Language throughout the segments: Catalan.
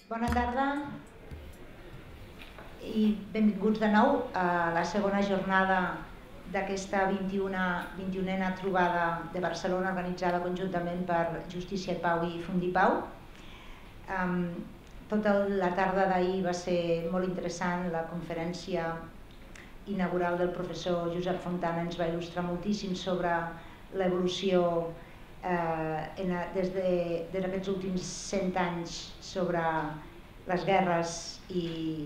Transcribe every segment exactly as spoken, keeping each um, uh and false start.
Bona tarda i benvinguts de nou a la segona jornada d'aquesta vint-i-unena trobada de Barcelona organitzada conjuntament per Justícia i Pau i Fundipau. Um, tota la tarda d'ahir va ser molt interessant, la conferència inaugural del professor Josep Fontana ens va il·lustrar moltíssim sobre l'evolució eh, des d'aquests últims cent anys sobre les guerres i,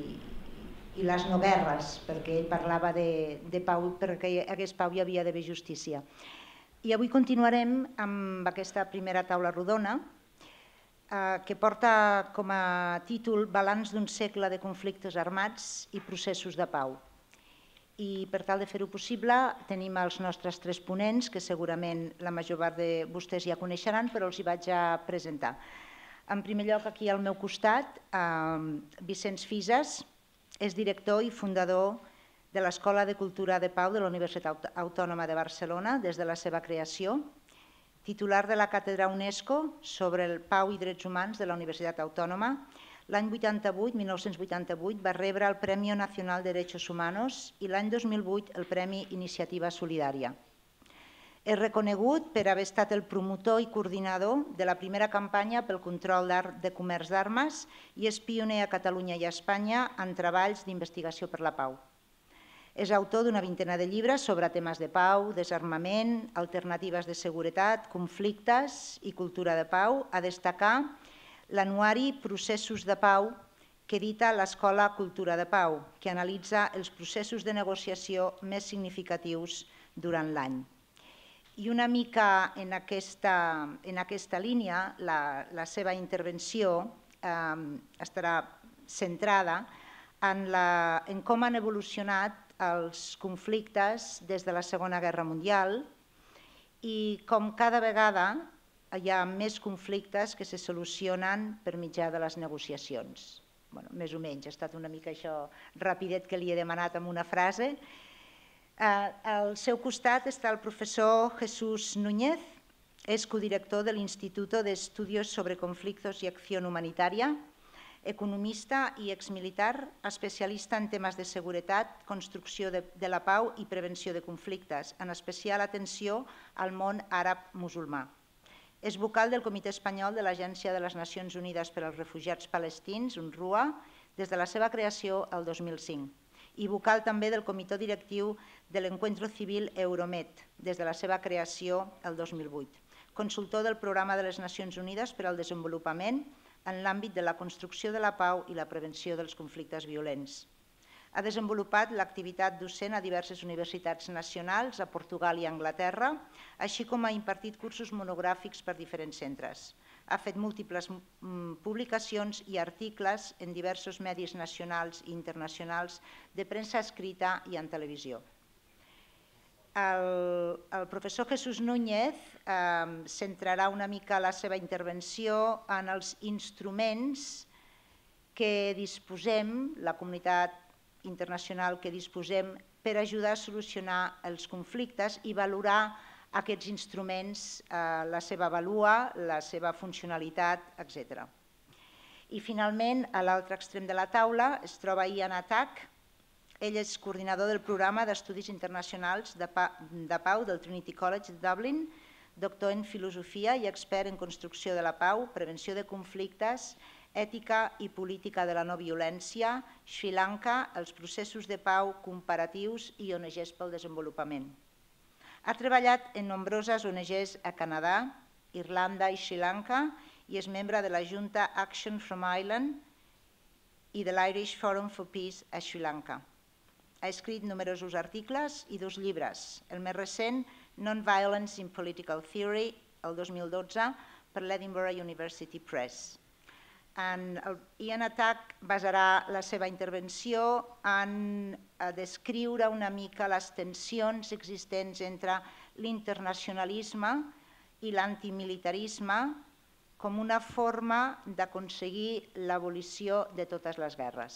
i les no guerres, perquè ell parlava de, de pau, perquè hi hagués pau hi havia d'haver justícia. I avui continuarem amb aquesta primera taula rodona, eh, que porta com a títol Balanç d'un segle de conflictes armats i processos de pau. I per tal de fer-ho possible tenim els nostres tres ponents, que segurament la major part de vostès ja coneixeran, però els hi vaig a presentar. En primer lloc, aquí al meu costat, Vicenç Fisas és director i fundador de l'Escola de Cultura de Pau de la Universitat Autònoma de Barcelona des de la seva creació, titular de la càtedra UNESCO sobre el Pau i Drets Humans de la Universitat Autònoma. L'any mil nou-cents vuitanta-vuit va rebre el Premi Nacional de Derechos Humanos i l'any dos mil vuit el Premi Iniciativa Solidària. És reconegut per haver estat el promotor i coordinador de la primera campanya pel control de comerç d'armes i és pioner a Catalunya i a Espanya en treballs d'investigació per la pau. És autor d'una vintena de llibres sobre temes de pau, desarmament, alternatives de seguretat, conflictes i cultura de pau, a destacar l'anuari Processos de Pau que edita l'Escola Cultura de Pau, que analitza els processos de negociació més significatius durant l'any. I una mica en aquesta, en aquesta línia, la, la seva intervenció eh, estarà centrada en, la, en com han evolucionat els conflictes des de la Segona Guerra Mundial i com cada vegada hi ha més conflictes que se solucionen per mitjà de les negociacions. Bueno, més o menys, ha estat una mica això rapidet que li he demanat amb una frase. Al seu costat està el professor Jesús Núñez, és codirector de l'Instituto de Estudios sobre Conflictos y Acción Humanitaria, economista i exmilitar, especialista en temes de seguretat, construcció de, de la pau i prevenció de conflictes, en especial atenció al món àrab-musulmà. És vocal del Comitè Espanyol de l'Agència de les Nacions Unides per als Refugiats Palestins, UNRWA, des de la seva creació el dos mil cinc, i vocal també del Comitè Directiu de l'Encuentro Civil Euromed, des de la seva creació el dos mil vuit. Consultor del Programa de les Nacions Unides per al Desenvolupament en l'àmbit de la construcció de la pau i la prevenció dels conflictes violents. Ha desenvolupat l'activitat docent a diverses universitats nacionals a Portugal i Anglaterra, així com ha impartit cursos monogràfics per diferents centres. Ha fet múltiples publicacions i articles en diversos medis nacionals i internacionals de premsa escrita i en televisió. El, el professor Jesús Núñez eh, centrarà una mica la seva intervenció en els instruments que disposem, la comunitat internacional que disposem per ajudar a solucionar els conflictes i valorar aquests instruments, eh, la seva valua, la seva funcionalitat, etcètera. I finalment, a l'altre extrem de la taula es troba Ian Atack. Ell és coordinador del programa d'Estudis Internacionals de, pa de Pau del Trinity College de Dublin, doctor en filosofia i expert en construcció de la pau, prevenció de conflictes, ètica i política de la no violència, Sri Lanka, els processos de pau comparatius i O N Ges pel desenvolupament. Ha treballat en nombroses O N Ges a Canadà, Irlanda i Sri Lanka i és membre de la Junta Action from Ireland i de l'Irish Forum for Peace a Sri Lanka. Ha escrit numerosos articles i dos llibres, el més recent, Non-Violence in Political Theory, el dos mil dotze, per l'Edinburgh University Press. Ian Atack basarà la seva intervenció en descriure una mica les tensions existents entre l'internacionalisme i l'antimilitarisme com una forma d'aconseguir l'abolició de totes les guerres.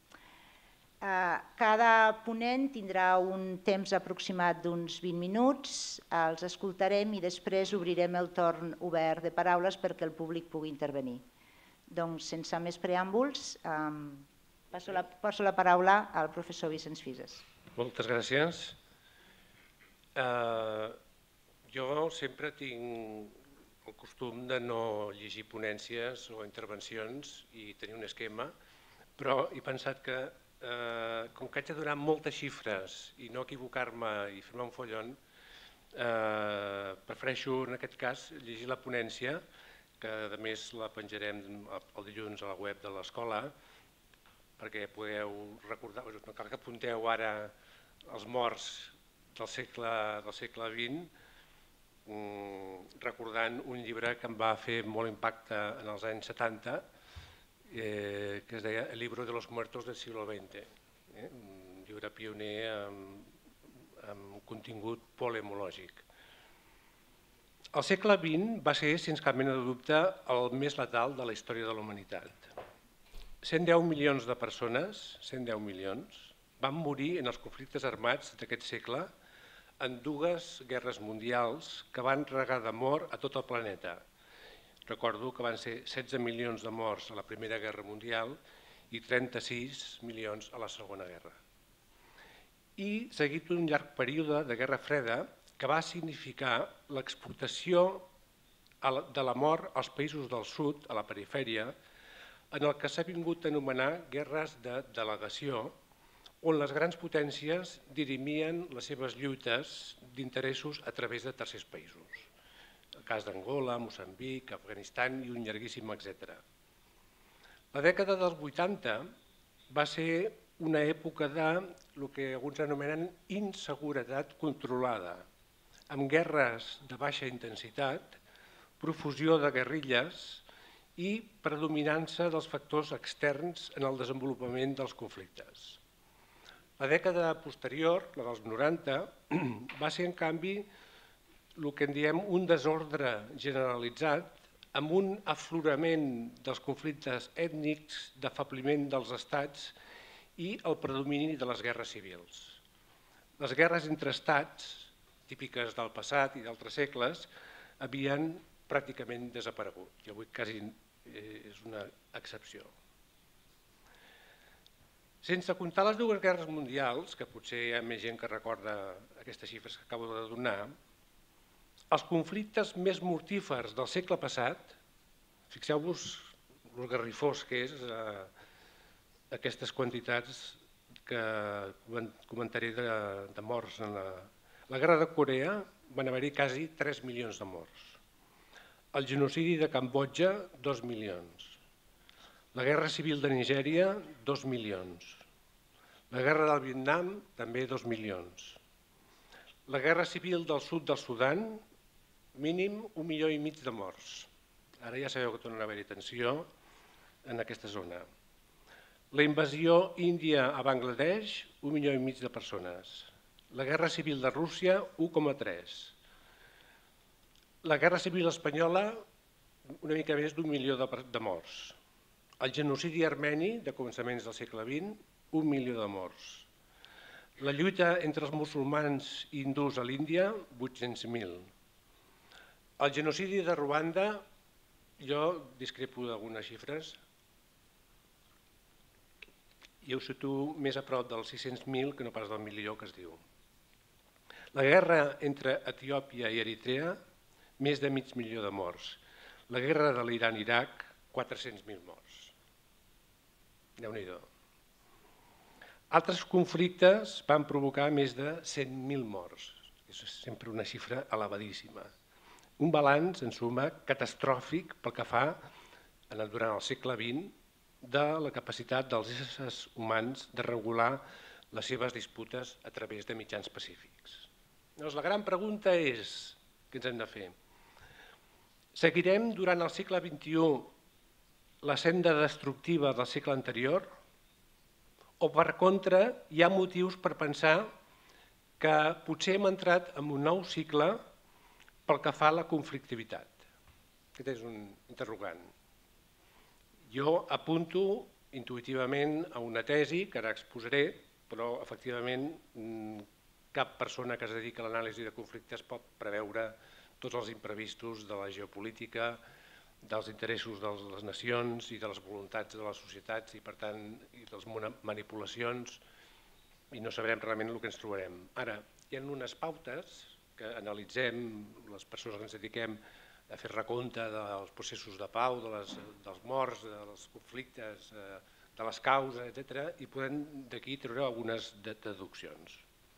Cada ponent tindrà un temps aproximat d'uns vint minuts, els escoltarem i després obrirem el torn obert de paraules perquè el públic pugui intervenir. Doncs, sense més preàmbuls, passo la, passo la paraula al professor Vicenç Fises. Moltes gràcies. Eh, jo sempre tinc el costum de no llegir ponències o intervencions i tenir un esquema, però he pensat que, eh, com que haig de donar moltes xifres i no equivocar-me i fer-me un follon, eh, prefereixo en aquest cas llegir la ponència, que a més la penjarem el dilluns a la web de l'escola, perquè podeu recordar, no cal que apunteu ara els morts del segle, del segle vint, recordant un llibre que em va fer molt impacte en els anys setanta, eh, que es deia El libro de los muertos del siglo veinte, eh? Un llibre pioner amb, amb contingut polemològic. El segle vint va ser, sense cap mena de dubte, el més letal de la història de la humanitat. cent deu milions de persones, cent deu milions, van morir en els conflictes armats d'aquest segle en dues guerres mundials que van regar de mort a tot el planeta. Recordo que van ser setze milions de morts a la Primera Guerra Mundial i trenta-sis milions a la Segona Guerra. I seguit un llarg període de Guerra Freda que va significar l'exportació de la mort als països del sud, a la perifèria, en el que s'ha vingut a anomenar guerres de delegació, on les grans potències dirimien les seves lluites d'interessos a través de tercers països. El cas d'Angola, Moçambic, Afganistan i un llarguíssim etcètera. La dècada dels vuitanta va ser una època de el que alguns anomenen inseguretat controlada, amb guerres de baixa intensitat, profusió de guerrilles i predominança dels factors externs en el desenvolupament dels conflictes. La dècada posterior, la dels noranta, va ser en canvi el que en diem un desordre generalitzat amb un aflorament dels conflictes ètnics, d'afabliment dels estats i el predomini de les guerres civils. Les guerres entre estats, típiques del passat i d'altres segles, havien pràcticament desaparegut i avui quasi és una excepció. Sense comptar les dues guerres mundials, que potser hi ha més gent que recorda aquestes xifres que acabo de donar, els conflictes més mortífers del segle passat, fixeu-vos el garrifós que és eh, aquestes quantitats que comentaré de, de morts. En la, la guerra de Corea van haver-hi quasi tres milions de morts. El genocidi de Cambodja, dos milions. La guerra civil de Nigèria, dos milions. La guerra del Vietnam, també dos milions. La guerra civil del sud del Sudan, mínim un milió i mig de morts. Ara ja sabeu que torna a haver-hi tensió en aquesta zona. La invasió índia a Bangladesh, un milió i mig de persones. La guerra civil de Rússia, u coma tres. La guerra civil espanyola, una mica més d'un milió de morts. El genocidi armeni, de començaments del segle vint, un milió de morts. La lluita entre els musulmans i hindús a l'Índia, vuit-cents mil. El genocidi de Ruanda, jo discrepo d'algunes xifres, i ho situo més a prop dels sis-cents mil que no pas del milió que es diu. La guerra entre Etiòpia i Eritrea, més de mig milió de morts. La guerra de l'Iran-Iraq, quatre-cents mil morts. Déu-n'hi-do. Altres conflictes van provocar més de cent mil morts. És sempre una xifra elevadíssima. Un balanç, en suma, catastròfic pel que fa, durant el segle vint, de la capacitat dels éssers humans de regular les seves disputes a través de mitjans pacífics. Llavors, la gran pregunta és, què ens hem de fer? Seguirem durant el segle vint-i-u la senda destructiva del segle anterior? O, per contra, hi ha motius per pensar que potser hem entrat en un nou cicle pel que fa a la conflictivitat? Aquest és un interrogant. Jo apunto intuïtivament a una tesi que ara exposaré, però efectivament cap persona que es dedica a l'anàlisi de conflictes pot preveure tots els imprevistos de la geopolítica, dels interessos de les nacions i de les voluntats de les societats i, per tant, i de les manipulacions, i no sabrem realment el que ens trobarem. Ara, hi ha unes pautes que analitzem, les persones que ens dediquem a fer recompte dels processos de pau, de les, dels morts, dels conflictes, de les causes, etcètera, i podem d'aquí treure algunes deduccions.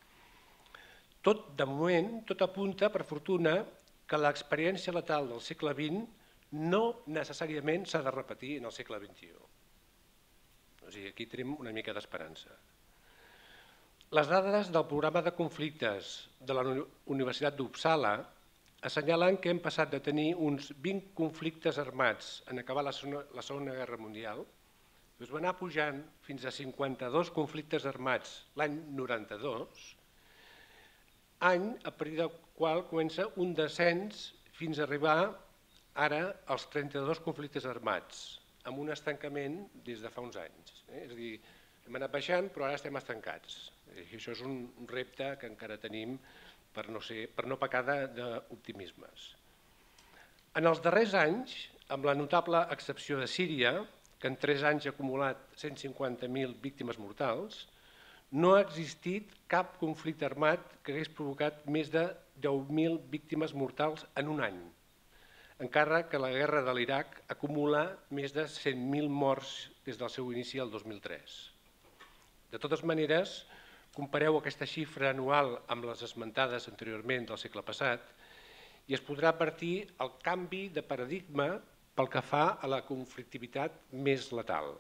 Tot, de moment, tot apunta, per fortuna, que l'experiència letal del segle vint no necessàriament s'ha de repetir en el segle vint-i-u. O sigui, aquí tenim una mica d'esperança. Les dades del programa de conflictes de la Universitat d'Uppsala assenyalen que hem passat de tenir uns vint conflictes armats en acabar la Segona Guerra Mundial, es va anar pujant fins a cinquanta-dos conflictes armats l'any noranta-dos, any a partir del qual comença un descens fins a arribar ara als trenta-dos conflictes armats, amb un estancament des de fa uns anys. És a dir, hem anat baixant però ara estem estancats. I això és un repte que encara tenim per no, ser, per no pecar d'optimismes. En els darrers anys, amb la notable excepció de Síria, que en tres anys ha acumulat cent cinquanta mil víctimes mortals, no ha existit cap conflicte armat que hagués provocat més de deu mil víctimes mortals en un any, encara que la guerra de l'Iraq acumula més de cent mil morts des del seu inici el dos mil tres. De totes maneres, compareu aquesta xifra anual amb les esmentades anteriorment del segle passat i es podrà advertir el canvi de paradigma pel que fa a la conflictivitat més letal.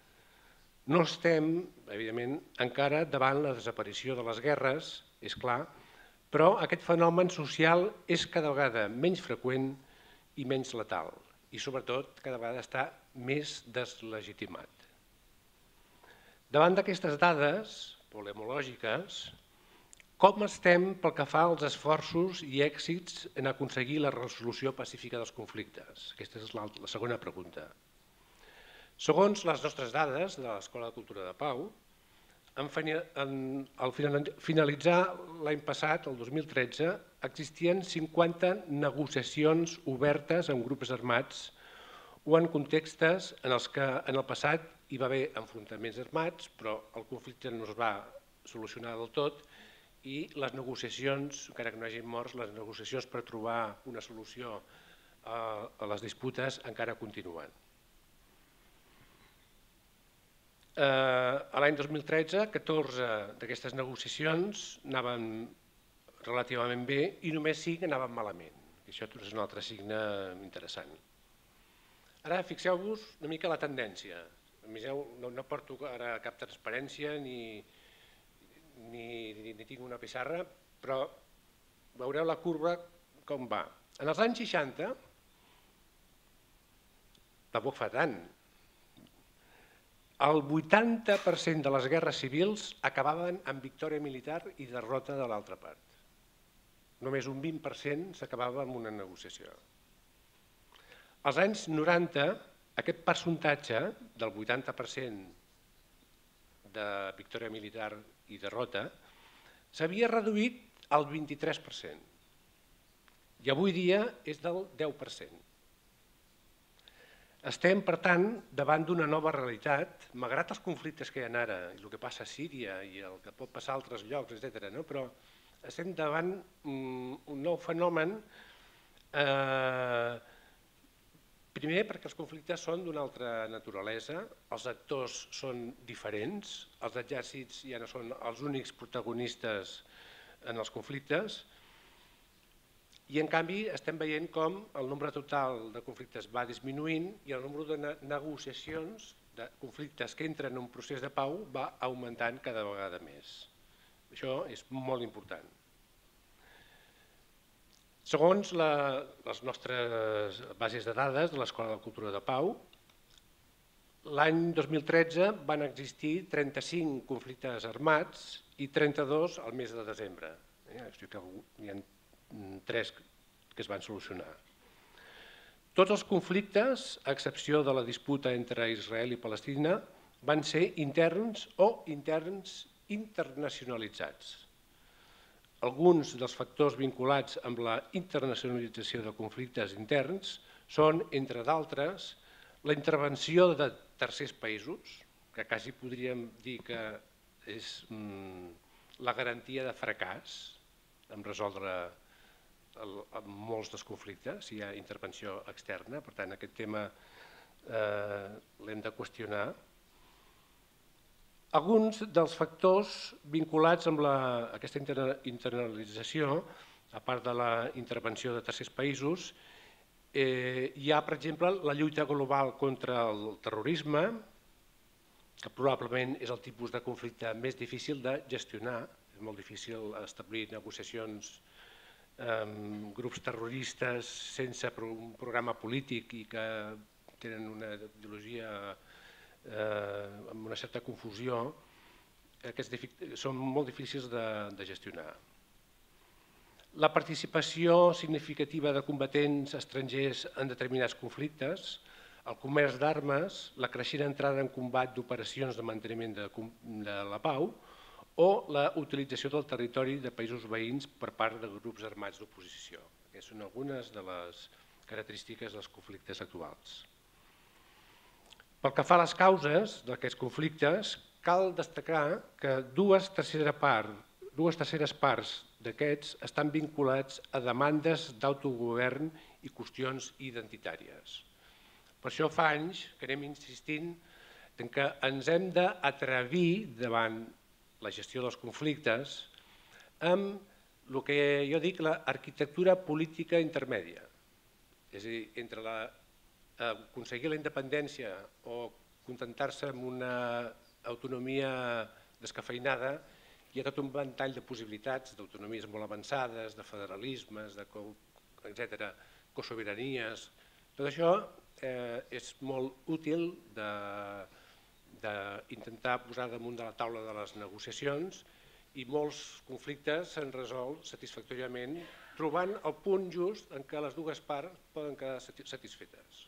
No estem, evidentment, encara davant la desaparició de les guerres, és clar, però aquest fenomen social és cada vegada menys freqüent i menys letal i, sobretot, cada vegada està més deslegitimat. Davant d'aquestes dades polemològiques, com estem pel que fa als esforços i èxits en aconseguir la resolució pacífica dels conflictes? Aquesta és la segona pregunta. Segons les nostres dades de l'Escola de Cultura de Pau, al finalitzar l'any passat, el dos mil tretze, existien cinquanta negociacions obertes amb grups armats o en contextes en els que en el passat hi va haver enfrontaments armats, però el conflicte no es va solucionar del tot i les negociacions, encara que no hagin morts, les negociacions per trobar una solució a les disputes encara continuen. L'any dos mil tretze, catorze d'aquestes negociacions anaven relativament bé i només cinc anaven malament. Això és un altre signe interessant. Ara fixeu-vos una mica la tendència. No porto ara cap transparència ni tinc una pissarra, però veureu la curva com va. En els anys seixanta, tampoc fa tant, el vuitanta per cent de les guerres civils acabaven amb victòria militar i derrota de l'altra part. Només un vint per cent s'acabava amb una negociació. Als anys noranta, aquest percentatge del vuitanta per cent de victòria militar i derrota s'havia reduït al vint-i-tres per cent i avui dia és del deu per cent. Estem, per tant, davant d'una nova realitat, malgrat els conflictes que hi ha ara, i el que passa a Síria i el que pot passar a altres llocs, etcètera, però estem davant un nou fenomen, primer perquè els conflictes són d'una altra naturalesa, els actors són diferents, els exèrcits ja no són els únics protagonistes en els conflictes, i en canvi estem veient com el nombre total de conflictes va disminuint i el nombre de negociacions, de conflictes que entren en un procés de pau va augmentant cada vegada més. Això és molt important. Segons les nostres bases de dades de l'Escola de Cultura de Pau, l'any dos mil tretze van existir trenta-cinc conflictes armats i trenta-dos al mes de desembre. Hi ha tres que es van solucionar. Tots els conflictes, a excepció de la disputa entre Israel i Palestina, van ser interns o interns internacionalitzats. Alguns dels factors vinculats amb la internacionalització de conflictes interns són, entre d'altres, la intervenció de tercers països, que quasi podríem dir que és la garantia de fracàs en resoldre molts dels conflictes, si hi ha intervenció externa. Per tant, aquest tema l'hem de qüestionar. Alguns dels factors vinculats amb aquesta internalització, a part de la intervenció de tercers països, hi ha, per exemple, la lluita global contra el terrorisme, que probablement és el tipus de conflicte més difícil de gestionar. És molt difícil establir negociacions amb grups terroristes sense un programa polític i que tenen una ideologia amb una certa confusió. Són molt difícils de gestionar. La participació significativa de combatents estrangers en determinats conflictes, el comerç d'armes, la creixent entrada en combat d'operacions de manteniment de la pau o la utilització del territori de països veïns per part de grups armats d'oposició. Aquestes són algunes de les característiques dels conflictes actuals. Pel que fa a les causes d'aquests conflictes, cal destacar que dues terceres parts d'aquests estan vinculats a demandes d'autogovern i qüestions identitàries. Per això fa anys que anem insistint que ens hem d'atrevir davant la gestió dels conflictes amb el que jo dic l'arquitectura política intermèdia. És a dir, entre aconseguir la independència o contentar-se amb una autonomia descafeinada, hi ha tot un ventall de possibilitats, d'autonomies molt avançades, de federalismes, etcètera, cosobiranies. Tot això és molt útil d'intentar posar damunt de la taula de les negociacions i molts conflictes s'han resolt satisfactòriament trobant el punt just en què les dues parts poden quedar satisfetes.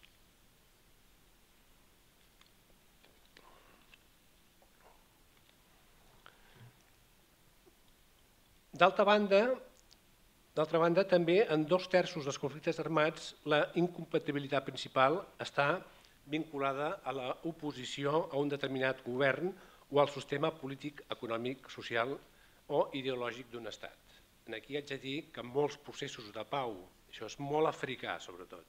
D'altra banda, D'altra banda, també en dos terços dels conflictes armats la incompatibilitat principal està vinculada a l'oposició a un determinat govern o al sistema polític, econòmic, social o ideològic d'un estat. Aquí haig de dir que en molts processos de pau, això és molt africà sobretot,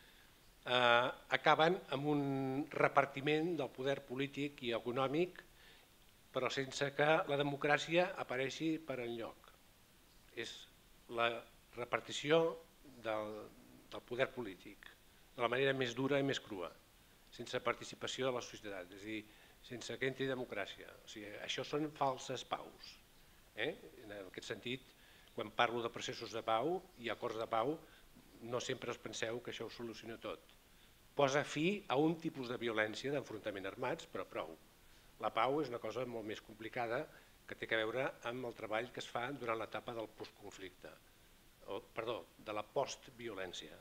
acaben amb un repartiment del poder polític i econòmic però sense que la democràcia apareixi per enlloc. És la repartició del poder polític de la manera més dura i més crua, sense participació de la societat, és a dir, sense que entri democràcia. Això són falses paus. En aquest sentit, quan parlo de processos de pau i acords de pau, no sempre us penseu que això ho soluciona tot. Posa fi a un tipus de violència, d'enfrontament armats, però prou. La pau és una cosa molt més complicada que té a veure amb el treball que es fa durant l'etapa del postconflicte, perdó, de la postviolència.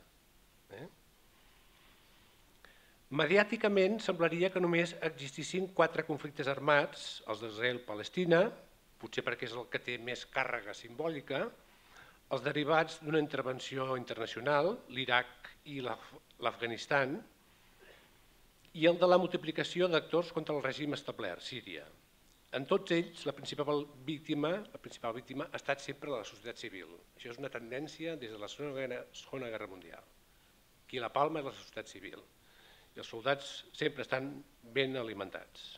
Mediàticament semblaria que només existissin quatre conflictes armats, els d'Israel-Palestina, potser perquè és el que té més càrrega simbòlica, els derivats d'una intervenció internacional, l'Iraq i l'Afganistan, i el de la multiplicació d'actors contra el règim establert, Síria. En tots ells, la principal víctima ha estat sempre la societat civil. Això és una tendència des de la Segona Guerra Mundial. Qui la palma és la societat civil. I els soldats sempre estan ben alimentats.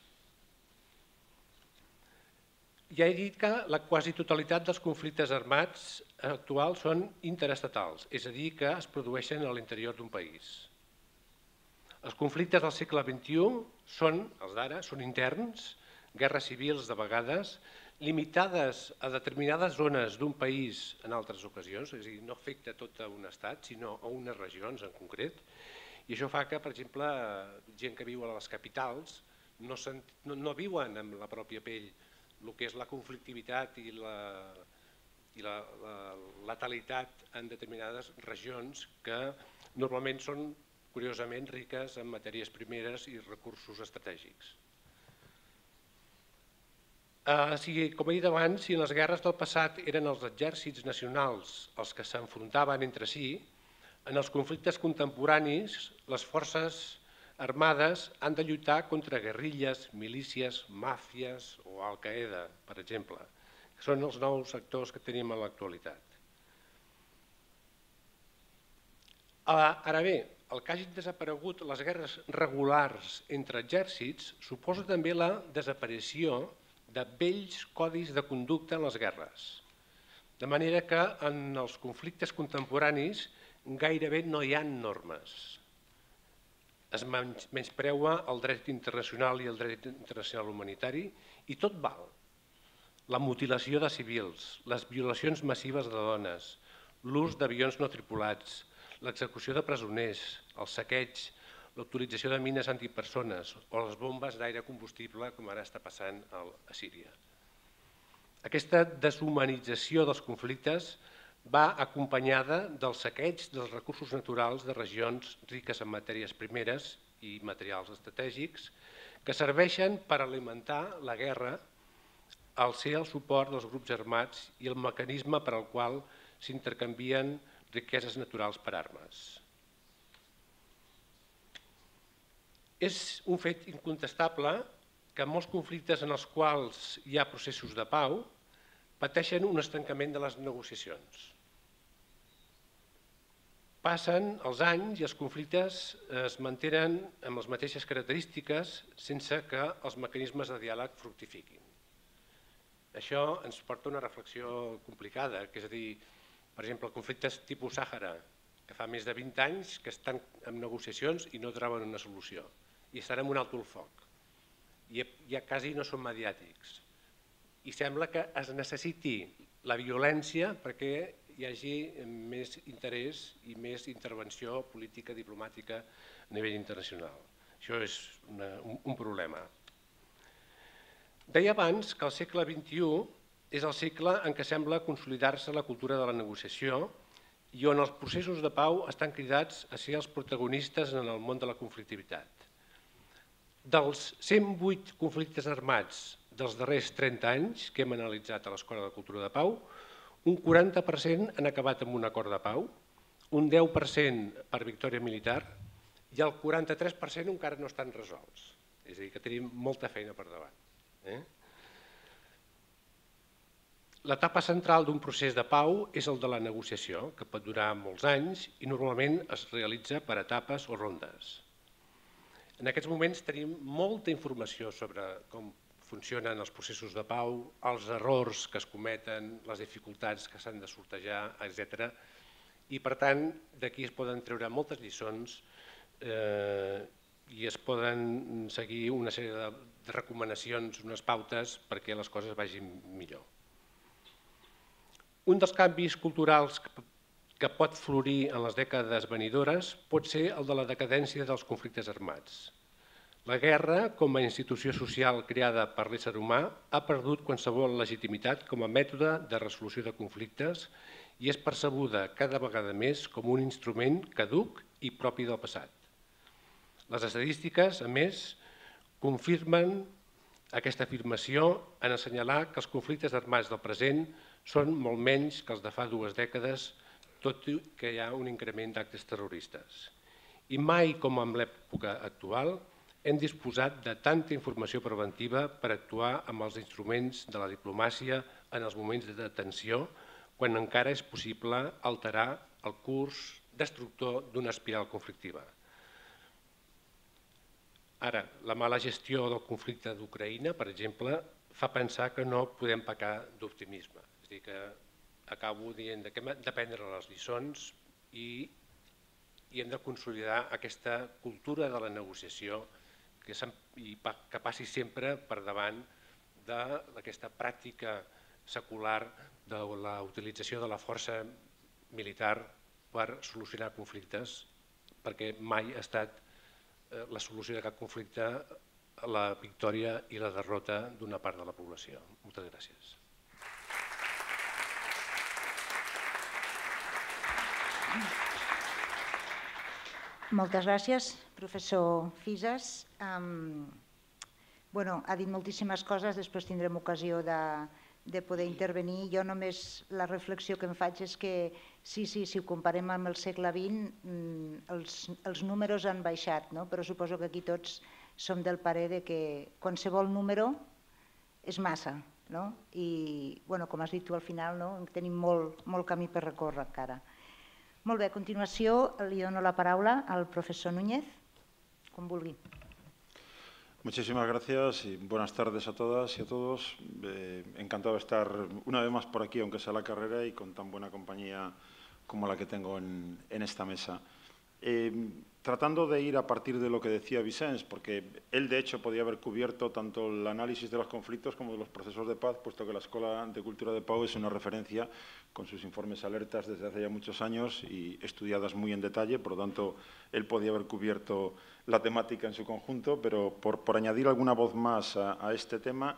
Ja he dit que la quasi totalitat dels conflictes armats actuals són interestatals, és a dir, que es produeixen a l'interior d'un país. Els conflictes del segle vint-i-u són, els d'ara, són interns, guerres civils de vegades, limitades a determinades zones d'un país en altres ocasions, és a dir, no afecta tot a un estat, sinó a unes regions en concret, i això fa que, per exemple, gent que viu a les capitals no viuen amb la pròpia pell el que és la conflictivitat i la letalitat en determinades regions que normalment són, curiosament, riques en matèries primeres i recursos estratègics. Com he dit abans, si en les guerres del passat eren els exèrcits nacionals els que s'enfrontaven entre si, En els conflictes contemporanis, les forces armades han de lluitar contra guerrilles, milícies, màfies o Al-Qaeda, per exemple, que són els nous actors que tenim en l'actualitat. Ara bé, el que hagin desaparegut les guerres regulars entre exèrcits suposa també la desaparició de vells codis de conducta en les guerres. De manera que en els conflictes contemporanis gairebé no hi ha normes. Es menyspreua el dret internacional i el dret internacional humanitari i tot val. La mutilació de civils, les violacions massives de dones, l'ús d'avions no tripulats, l'execució de presoners, el saqueig, l'utilització de mines antipersones o les bombes d'aire combustible, com ara està passant a Síria. Aquesta deshumanització dels conflictes va acompanyada del saqueig dels recursos naturals de regions riques en matèries primeres i materials estratègics que serveixen per alimentar la guerra, al ser el suport dels grups armats i el mecanisme per al qual s'intercanvien riqueses naturals per armes. És un fet incontestable que molts conflictes en els quals hi ha processos de pau pateixen un estancament de les negociacions. Passen els anys i els conflictes es mantenen amb les mateixes característiques sense que els mecanismes de diàleg fructifiquin. Això ens porta a una reflexió complicada, que és a dir, per exemple, conflictes tipus Sàhara, que fa més de vint anys que estan en negociacions i no troben una solució, i estan en un alto el foc, i ja quasi no són mediàtics. I sembla que es necessiti la violència perquè hi hagi més interès i més intervenció política, diplomàtica a nivell internacional. Això és un problema. Deia abans que el segle vint-i-u és el segle en què sembla consolidar-se la cultura de la negociació i on els processos de pau estan cridats a ser els protagonistes en el món de la conflictivitat. Dels cent vuit conflictes armats dels darrers trenta anys que hem analitzat a l'Escola de Cultura de Pau, un quaranta per cent han acabat amb un acord de pau, un deu per cent per victòria militar i el quaranta-tres per cent encara no estan resolts. És a dir, que tenim molta feina per davant. L'etapa central d'un procés de pau és el de la negociació, que pot durar molts anys i normalment es realitza per etapes o rondes. En aquests moments tenim molta informació sobre com funcionen els processos de pau, els errors que es cometen, les dificultats que s'han de sortejar, etcètera. I per tant, d'aquí es poden treure moltes lliçons i es poden seguir una sèrie de recomanacions, unes pautes perquè les coses vagin millor. Un dels canvis culturals que pot florir en les dècades venidores pot ser el de la decadència dels conflictes armats. La guerra, com a institució social creada per l'ésser humà, ha perdut qualsevol legitimitat com a mètode de resolució de conflictes i és percebuda cada vegada més com un instrument caduc i propi del passat. Les estadístiques, a més, confirmen aquesta afirmació en assenyalar que els conflictes armats del present són molt menys que els de fa dues dècades, tot i que hi ha un increment d'actes terroristes. I mai, com en l'època actual, hem disposat de tanta informació preventiva per actuar amb els instruments de la diplomàcia en els moments de tensió, quan encara és possible alterar el curs destructor d'una espiral conflictiva. Ara, la mala gestió del conflicte d'Ucraïna, per exemple, fa pensar que no podem pecar d'optimisme. És a dir, que acabo dient que hem d'aprendre les lliçons i hem de consolidar aquesta cultura de la negociació que passi sempre per davant d'aquesta pràctica secular de la utilització de la força militar per solucionar conflictes, perquè mai ha estat la solució de cap conflicte la victòria i la derrota d'una part de la població. Moltes gràcies. Moltes gràcies, professor Fisas. Ha dit moltíssimes coses, després tindrem ocasió de de poder intervenir. Jo només la reflexió que em faig és que sí, sí, si ho comparem amb el segle vint, els, els números han baixat, no? Però suposo que aquí tots som del parer de que qualsevol número és massa, no? I, bueno, com has dit tu al final, no? Tenim molt, molt camí per recórrer encara. Molt bé, a continuació li dono la paraula al professor Núñez, com vulgui. Muchísimas gracias y buenas tardes a todas y a todos. Eh, encantado de estar una vez más por aquí, aunque sea la carrera, y con tan buena compañía como la que tengo en, en esta mesa. Eh, tratando de ir a partir de lo que decía Vicens, porque él de hecho podía haber cubierto tanto el análisis de los conflictos como de los procesos de paz, puesto que la Escuela de Cultura de Pau es una referencia con sus informes alertas desde hace ya muchos años y estudiadas muy en detalle, por lo tanto él podía haber cubierto la temática en su conjunto, pero por, por añadir alguna voz más a, a este tema,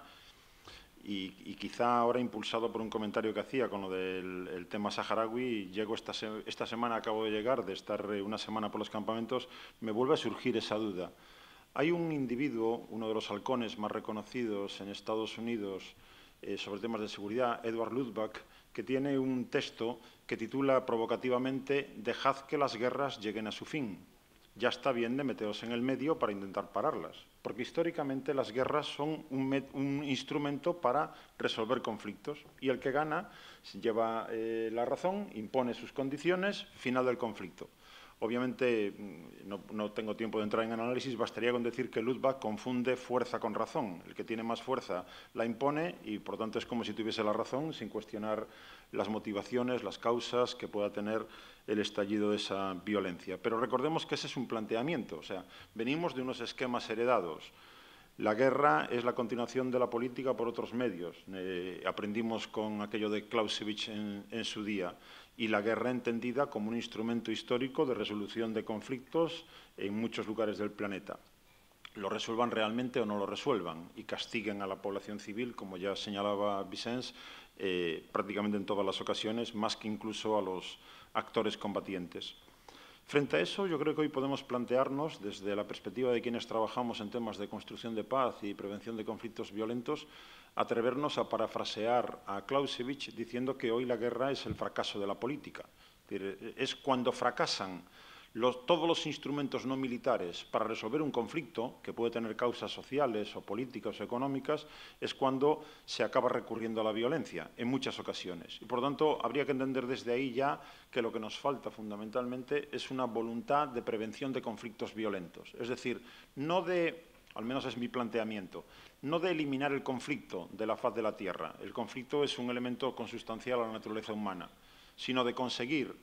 y, y quizá ahora impulsado por un comentario que hacía con lo del el tema saharaui, llego esta, se, esta semana, acabo de llegar, de estar una semana por los campamentos, me vuelve a surgir esa duda. Hay un individuo, uno de los halcones más reconocidos en Estados Unidos eh, sobre temas de seguridad, Edward Luttwak, que tiene un texto que titula provocativamente «Dejad que las guerras lleguen a su fin». Ya está bien de meteros en el medio para intentar pararlas, porque históricamente las guerras son un, un instrumento para resolver conflictos y el que gana lleva eh, la razón, impone sus condiciones, final del conflicto. Obviamente, no, no tengo tiempo de entrar en análisis, bastaría con decir que Luttwak confunde fuerza con razón. El que tiene más fuerza la impone y, por tanto, es como si tuviese la razón sin cuestionar las motivaciones, las causas que pueda tener el estallido de esa violencia. Pero recordemos que ese es un planteamiento, o sea, venimos de unos esquemas heredados. La guerra es la continuación de la política por otros medios. Eh, aprendimos con aquello de Clausewitz en, en su día. Y la guerra entendida como un instrumento histórico de resolución de conflictos en muchos lugares del planeta. Lo resuelvan realmente o no lo resuelvan y castiguen a la población civil, como ya señalaba Vicens, eh, prácticamente en todas las ocasiones, más que incluso a los actores combatientes. Frente a eso, yo creo que hoy podemos plantearnos, desde la perspectiva de quienes trabajamos en temas de construcción de paz y prevención de conflictos violentos, atrevernos a parafrasear a Clausewitz diciendo que hoy la guerra es el fracaso de la política. Es decir, es cuando fracasan los, todos los instrumentos no militares para resolver un conflicto, que puede tener causas sociales o políticas o económicas, es cuando se acaba recurriendo a la violencia, en muchas ocasiones. Y, por lo tanto, habría que entender desde ahí ya que lo que nos falta fundamentalmente es una voluntad de prevención de conflictos violentos. Es decir, no de, al menos es mi planteamiento, no de eliminar el conflicto de la faz de la Tierra. El conflicto es un elemento consustancial a la naturaleza humana, sino de conseguir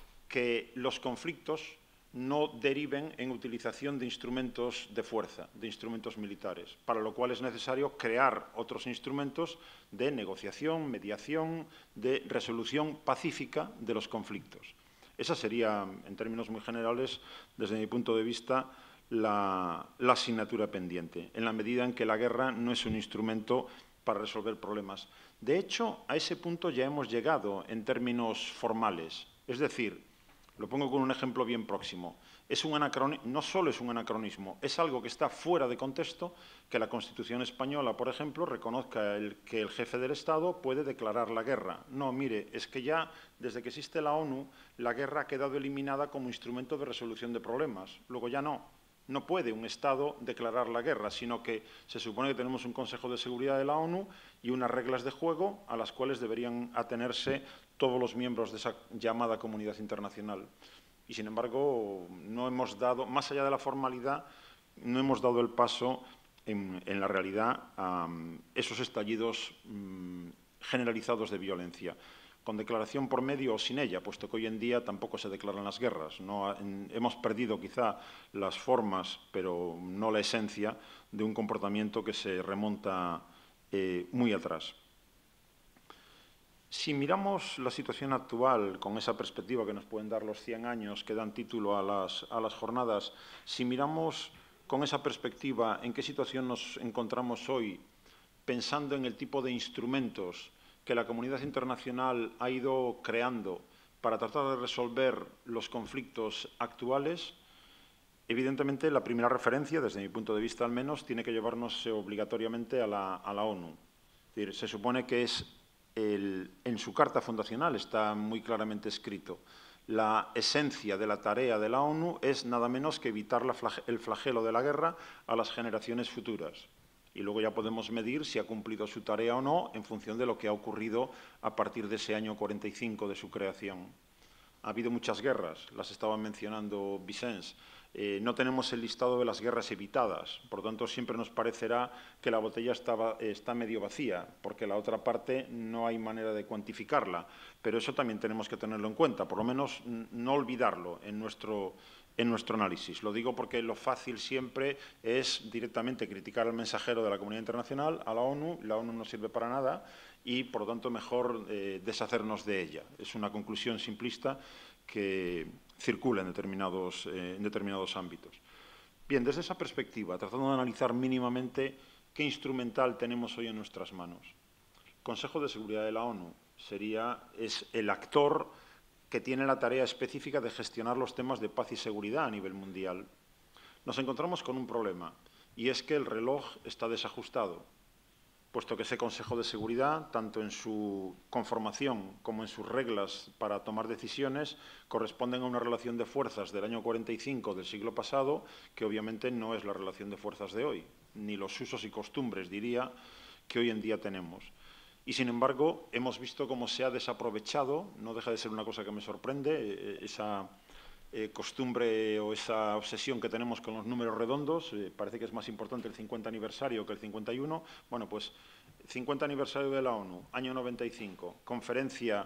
que los conflictos no deriven en utilización de instrumentos de fuerza, de instrumentos militares, para lo cual es necesario crear otros instrumentos de negociación, mediación, de resolución pacífica de los conflictos. Esa sería, en términos muy generales, desde mi punto de vista, la, la asignatura pendiente, en la medida en que la guerra no es un instrumento para resolver problemas. De hecho, a ese punto ya hemos llegado en términos formales, es decir, lo pongo con un ejemplo bien próximo. Es un anacronismo, no solo es un anacronismo, es algo que está fuera de contexto, que la Constitución española, por ejemplo, reconozca el, que el jefe del Estado puede declarar la guerra. No, mire, es que ya desde que existe la ONU, la guerra ha quedado eliminada como instrumento de resolución de problemas. Luego ya no. No puede un Estado declarar la guerra, sino que se supone que tenemos un Consejo de Seguridad de la ONU y unas reglas de juego a las cuales deberían atenerse todos los miembros de esa llamada comunidad internacional. Y, sin embargo, no hemos dado, más allá de la formalidad, no hemos dado el paso en, en la realidad a um, esos estallidos um, generalizados de violencia, con declaración por medio o sin ella, puesto que hoy en día tampoco se declaran las guerras. No, en, hemos perdido quizá las formas, pero no la esencia, de un comportamiento que se remonta eh, muy atrás. Si miramos la situación actual con esa perspectiva que nos pueden dar los cien años que dan título a las, a las jornadas, si miramos con esa perspectiva en qué situación nos encontramos hoy, pensando en el tipo de instrumentos que la comunidad internacional ha ido creando para tratar de resolver los conflictos actuales, evidentemente la primera referencia, desde mi punto de vista al menos, tiene que llevarnos obligatoriamente a la, a la ONU. Es decir, se supone que es, el, en su carta fundacional está muy claramente escrito, la esencia de la tarea de la ONU es nada menos que evitar la flage- el flagelo de la guerra a las generaciones futuras. Y luego ya podemos medir si ha cumplido su tarea o no en función de lo que ha ocurrido a partir de ese año cuarenta y cinco de su creación. Ha habido muchas guerras, las estaba mencionando Vicens. Eh, no tenemos el listado de las guerras evitadas, por lo tanto siempre nos parecerá que la botella está, está medio vacía, porque la otra parte no hay manera de cuantificarla, pero eso también tenemos que tenerlo en cuenta, por lo menos no olvidarlo en nuestro, en nuestro análisis. Lo digo porque lo fácil siempre es directamente criticar al mensajero de la comunidad internacional, a la ONU, la ONU no sirve para nada y, por lo tanto, mejor eh, deshacernos de ella. Es una conclusión simplista que circula en determinados, eh, en determinados ámbitos. Bien, desde esa perspectiva, tratando de analizar mínimamente qué instrumental tenemos hoy en nuestras manos. El Consejo de Seguridad de la ONU sería, es el actor que tiene la tarea específica de gestionar los temas de paz y seguridad a nivel mundial. Nos encontramos con un problema, y es que el reloj está desajustado, puesto que ese Consejo de Seguridad, tanto en su conformación como en sus reglas para tomar decisiones, corresponden a una relación de fuerzas del año cuarenta y cinco del siglo pasado, que obviamente no es la relación de fuerzas de hoy, ni los usos y costumbres, diría, que hoy en día tenemos. Y, sin embargo, hemos visto cómo se ha desaprovechado, no deja de ser una cosa que me sorprende, esa eh, costumbre o esa obsesión que tenemos con los números redondos. Eh, parece que es más importante el cincuenta aniversario que el cincuenta y uno. Bueno, pues cincuenta aniversario de la ONU, año noventa y cinco, conferencia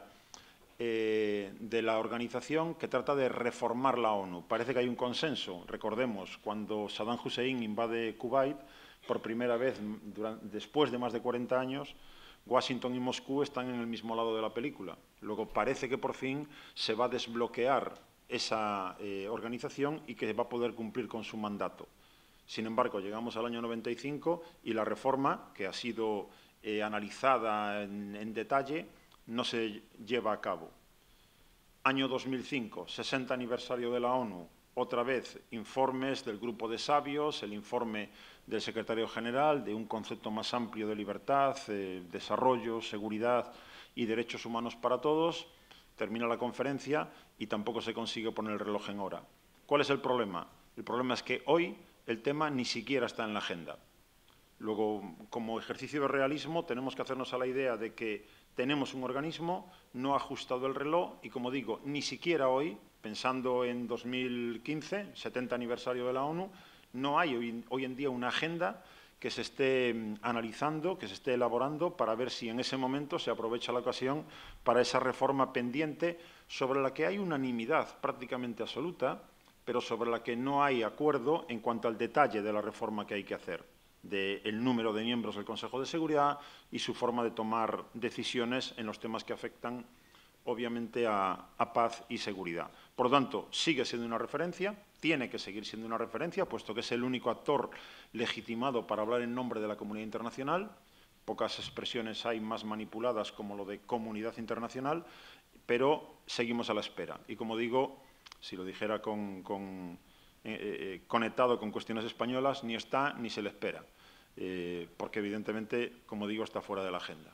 eh, de la organización que trata de reformar la ONU. Parece que hay un consenso. Recordemos, cuando Saddam Hussein invade Kuwait, por primera vez, durante, después de más de cuarenta años, Washington y Moscú están en el mismo lado de la película. Luego parece que por fin se va a desbloquear esa eh, organización y que va a poder cumplir con su mandato. Sin embargo, llegamos al año noventa y cinco y la reforma, que ha sido eh, analizada en, en detalle, no se lleva a cabo. Año dos mil cinco, sesenta aniversario de la ONU, otra vez informes del grupo de sabios, el informe del secretario general de un concepto más amplio de libertad, eh, desarrollo, seguridad y derechos humanos para todos. Termina la conferencia y tampoco se consigue poner el reloj en hora. ¿Cuál es el problema? El problema es que hoy el tema ni siquiera está en la agenda. Luego, como ejercicio de realismo, tenemos que hacernos a la idea de que tenemos un organismo, no ha ajustado el reloj y, como digo, ni siquiera hoy, pensando en dos mil quince, setenta aniversario de la ONU, no hay hoy, hoy en día una agenda que se esté analizando, que se esté elaborando para ver si en ese momento se aprovecha la ocasión para esa reforma pendiente sobre la que hay unanimidad prácticamente absoluta, pero sobre la que no hay acuerdo en cuanto al detalle de la reforma que hay que hacer, del número de miembros del Consejo de Seguridad y su forma de tomar decisiones en los temas que afectan, obviamente, a, a paz y seguridad. Por lo tanto, sigue siendo una referencia, tiene que seguir siendo una referencia, puesto que es el único actor legitimado para hablar en nombre de la comunidad internacional. Pocas expresiones hay más manipuladas como lo de comunidad internacional, pero seguimos a la espera. Y, como digo, si lo dijera con, con, eh, eh, conectado con cuestiones españolas, ni está ni se le espera, eh, porque evidentemente, como digo, está fuera de la agenda.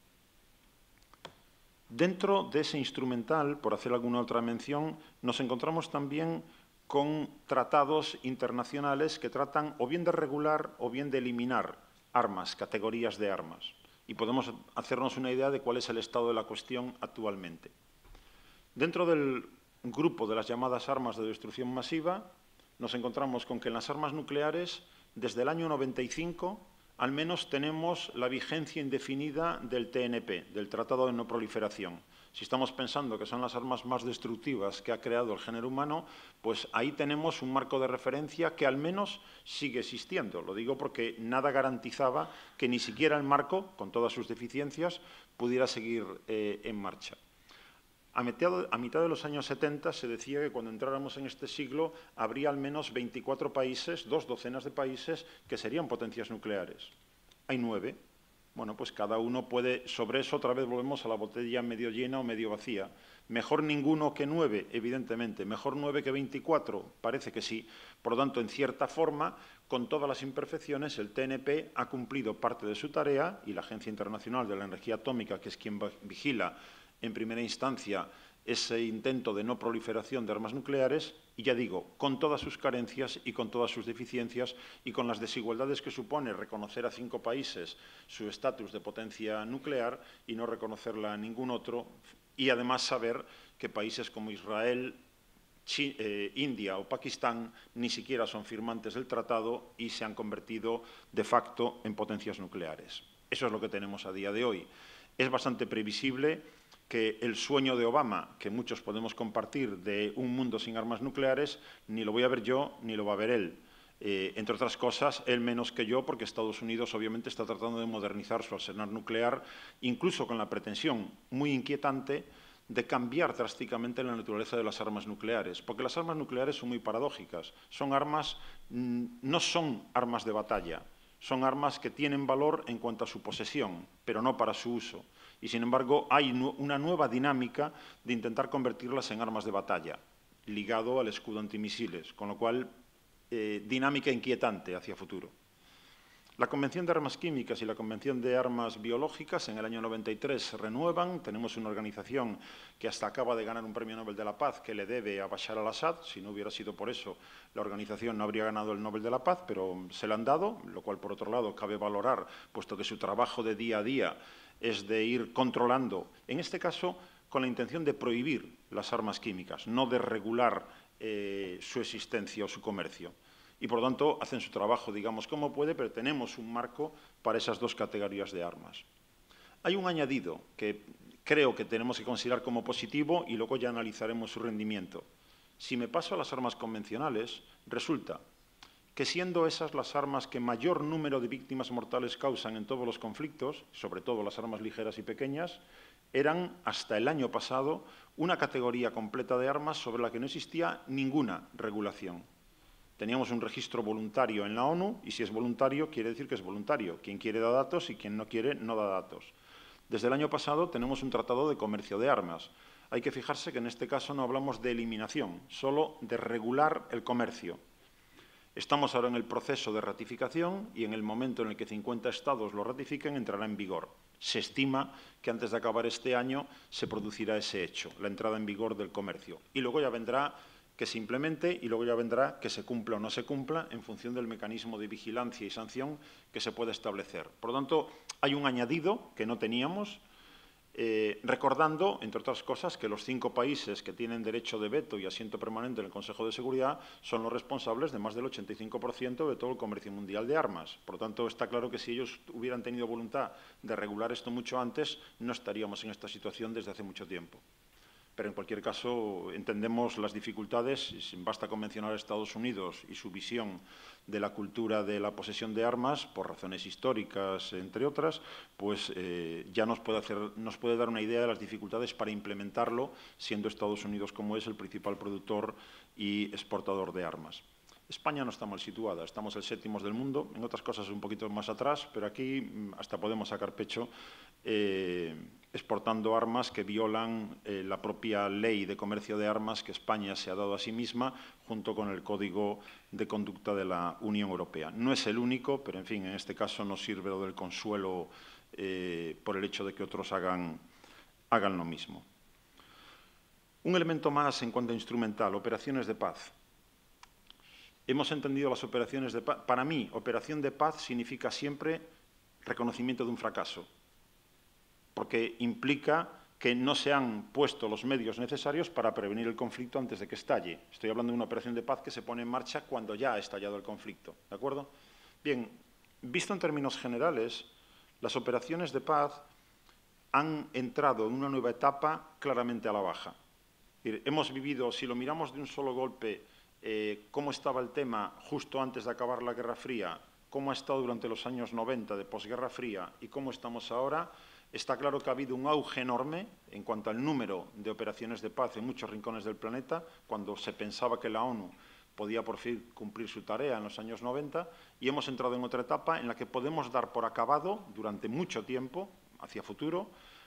Dentro de ese instrumental, por hacer alguna otra mención, nos encontramos también con tratados internacionales que tratan o bien de regular o bien de eliminar armas, categorías de armas. Y podemos hacernos una idea de cuál es el estado de la cuestión actualmente. Dentro del grupo de las llamadas armas de destrucción masiva, nos encontramos con que en las armas nucleares, desde el año noventa y cinco, al menos tenemos la vigencia indefinida del T N P, del Tratado de No Proliferación. Si estamos pensando que son las armas más destructivas que ha creado el género humano, pues ahí tenemos un marco de referencia que al menos sigue existiendo. Lo digo porque nada garantizaba que ni siquiera el marco, con todas sus deficiencias, pudiera seguir eh, en marcha. A mitad, a mitad de los años setenta se decía que cuando entráramos en este siglo habría al menos veinticuatro países, dos docenas de países, que serían potencias nucleares. Hay nueve. Bueno, pues cada uno puede, sobre eso otra vez volvemos a la botella medio llena o medio vacía. Mejor ninguno que nueve, evidentemente. Mejor nueve que veinticuatro, parece que sí. Por lo tanto, en cierta forma, con todas las imperfecciones, el T N P ha cumplido parte de su tarea y la Agencia Internacional de la Energía Atómica, que es quien vigila en primera instancia ese intento de no proliferación de armas nucleares, y ya digo, con todas sus carencias y con todas sus deficiencias y con las desigualdades que supone reconocer a cinco países su estatus de potencia nuclear y no reconocerla a ningún otro, y además saber que países como Israel, China, eh, India o Pakistán ni siquiera son firmantes del tratado y se han convertido de facto en potencias nucleares. Eso es lo que tenemos a día de hoy. Es bastante previsible que el sueño de Obama, que muchos podemos compartir, de un mundo sin armas nucleares, ni lo voy a ver yo ni lo va a ver él. Eh, entre otras cosas, él menos que yo, porque Estados Unidos obviamente está tratando de modernizar su arsenal nuclear, incluso con la pretensión muy inquietante de cambiar drásticamente la naturaleza de las armas nucleares, porque las armas nucleares son muy paradójicas. Son armas, no son armas de batalla, son armas que tienen valor en cuanto a su posesión, pero no para su uso. Y, sin embargo, hay una nueva dinámica de intentar convertirlas en armas de batalla, ligado al escudo antimisiles, con lo cual, eh, dinámica inquietante hacia futuro. La Convención de Armas Químicas y la Convención de Armas Biológicas en el año noventa y tres se renuevan. Tenemos una organización que hasta acaba de ganar un premio Nobel de la Paz que le debe a Bashar al-Assad. Si no hubiera sido por eso, la organización no habría ganado el Nobel de la Paz, pero se le han dado, lo cual, por otro lado, cabe valorar, puesto que su trabajo de día a día es de ir controlando, en este caso, con la intención de prohibir las armas químicas, no de regular eh, su existencia o su comercio. Y, por lo tanto, hacen su trabajo, digamos, como puede, pero tenemos un marco para esas dos categorías de armas. Hay un añadido que creo que tenemos que considerar como positivo y luego ya analizaremos su rendimiento. Si me paso a las armas convencionales, resulta que siendo esas las armas que mayor número de víctimas mortales causan en todos los conflictos, sobre todo las armas ligeras y pequeñas, eran, hasta el año pasado, una categoría completa de armas sobre la que no existía ninguna regulación. Teníamos un registro voluntario en la ONU y si es voluntario quiere decir que es voluntario. Quien quiere da datos y quien no quiere no da datos. Desde el año pasado tenemos un tratado de comercio de armas. Hay que fijarse que en este caso no hablamos de eliminación, solo de regular el comercio. Estamos ahora en el proceso de ratificación y en el momento en el que cincuenta estados lo ratifiquen entrará en vigor. Se estima que antes de acabar este año se producirá ese hecho, la entrada en vigor del comercio. Y luego ya vendrá que se implemente y luego ya vendrá que se cumpla o no se cumpla en función del mecanismo de vigilancia y sanción que se pueda establecer. Por lo tanto, hay un añadido que no teníamos, eh, recordando, entre otras cosas, que los cinco países que tienen derecho de veto y asiento permanente en el Consejo de Seguridad son los responsables de más del ochenta y cinco por ciento de todo el comercio mundial de armas. Por lo tanto, está claro que si ellos hubieran tenido voluntad de regular esto mucho antes, no estaríamos en esta situación desde hace mucho tiempo. Pero, en cualquier caso, entendemos las dificultades. Basta con mencionar a Estados Unidos y su visión de la cultura de la posesión de armas, por razones históricas, entre otras, pues eh, ya nos puede, hacer, nos puede dar una idea de las dificultades para implementarlo, siendo Estados Unidos, como es, el principal productor y exportador de armas. España no está mal situada, estamos el séptimo del mundo, en otras cosas un poquito más atrás, pero aquí hasta podemos sacar pecho eh, exportando armas que violan eh, la propia ley de comercio de armas que España se ha dado a sí misma junto con el Código de Conducta de la Unión Europea. No es el único, pero en fin, en este caso nos sirve lo del consuelo eh, por el hecho de que otros hagan, hagan lo mismo. Un elemento más en cuanto a instrumental, operaciones de paz. Hemos entendido las operaciones de paz. Para mí, operación de paz significa siempre reconocimiento de un fracaso, porque implica que no se han puesto los medios necesarios para prevenir el conflicto antes de que estalle. Estoy hablando de una operación de paz que se pone en marcha cuando ya ha estallado el conflicto, ¿de acuerdo? Bien, visto en términos generales, las operaciones de paz han entrado en una nueva etapa claramente a la baja. Hemos vivido, si lo miramos de un solo golpe, Eh, cómo estaba el tema justo antes de acabar la Guerra Fría, cómo ha estado durante los años noventa de posguerra fría y cómo estamos ahora, está claro que ha habido un auge enorme en cuanto al número de operaciones de paz en muchos rincones del planeta, cuando se pensaba que la ONU podía por fin cumplir su tarea en los años noventa, y hemos entrado en otra etapa en la que podemos dar por acabado durante mucho tiempo, hacia futuro,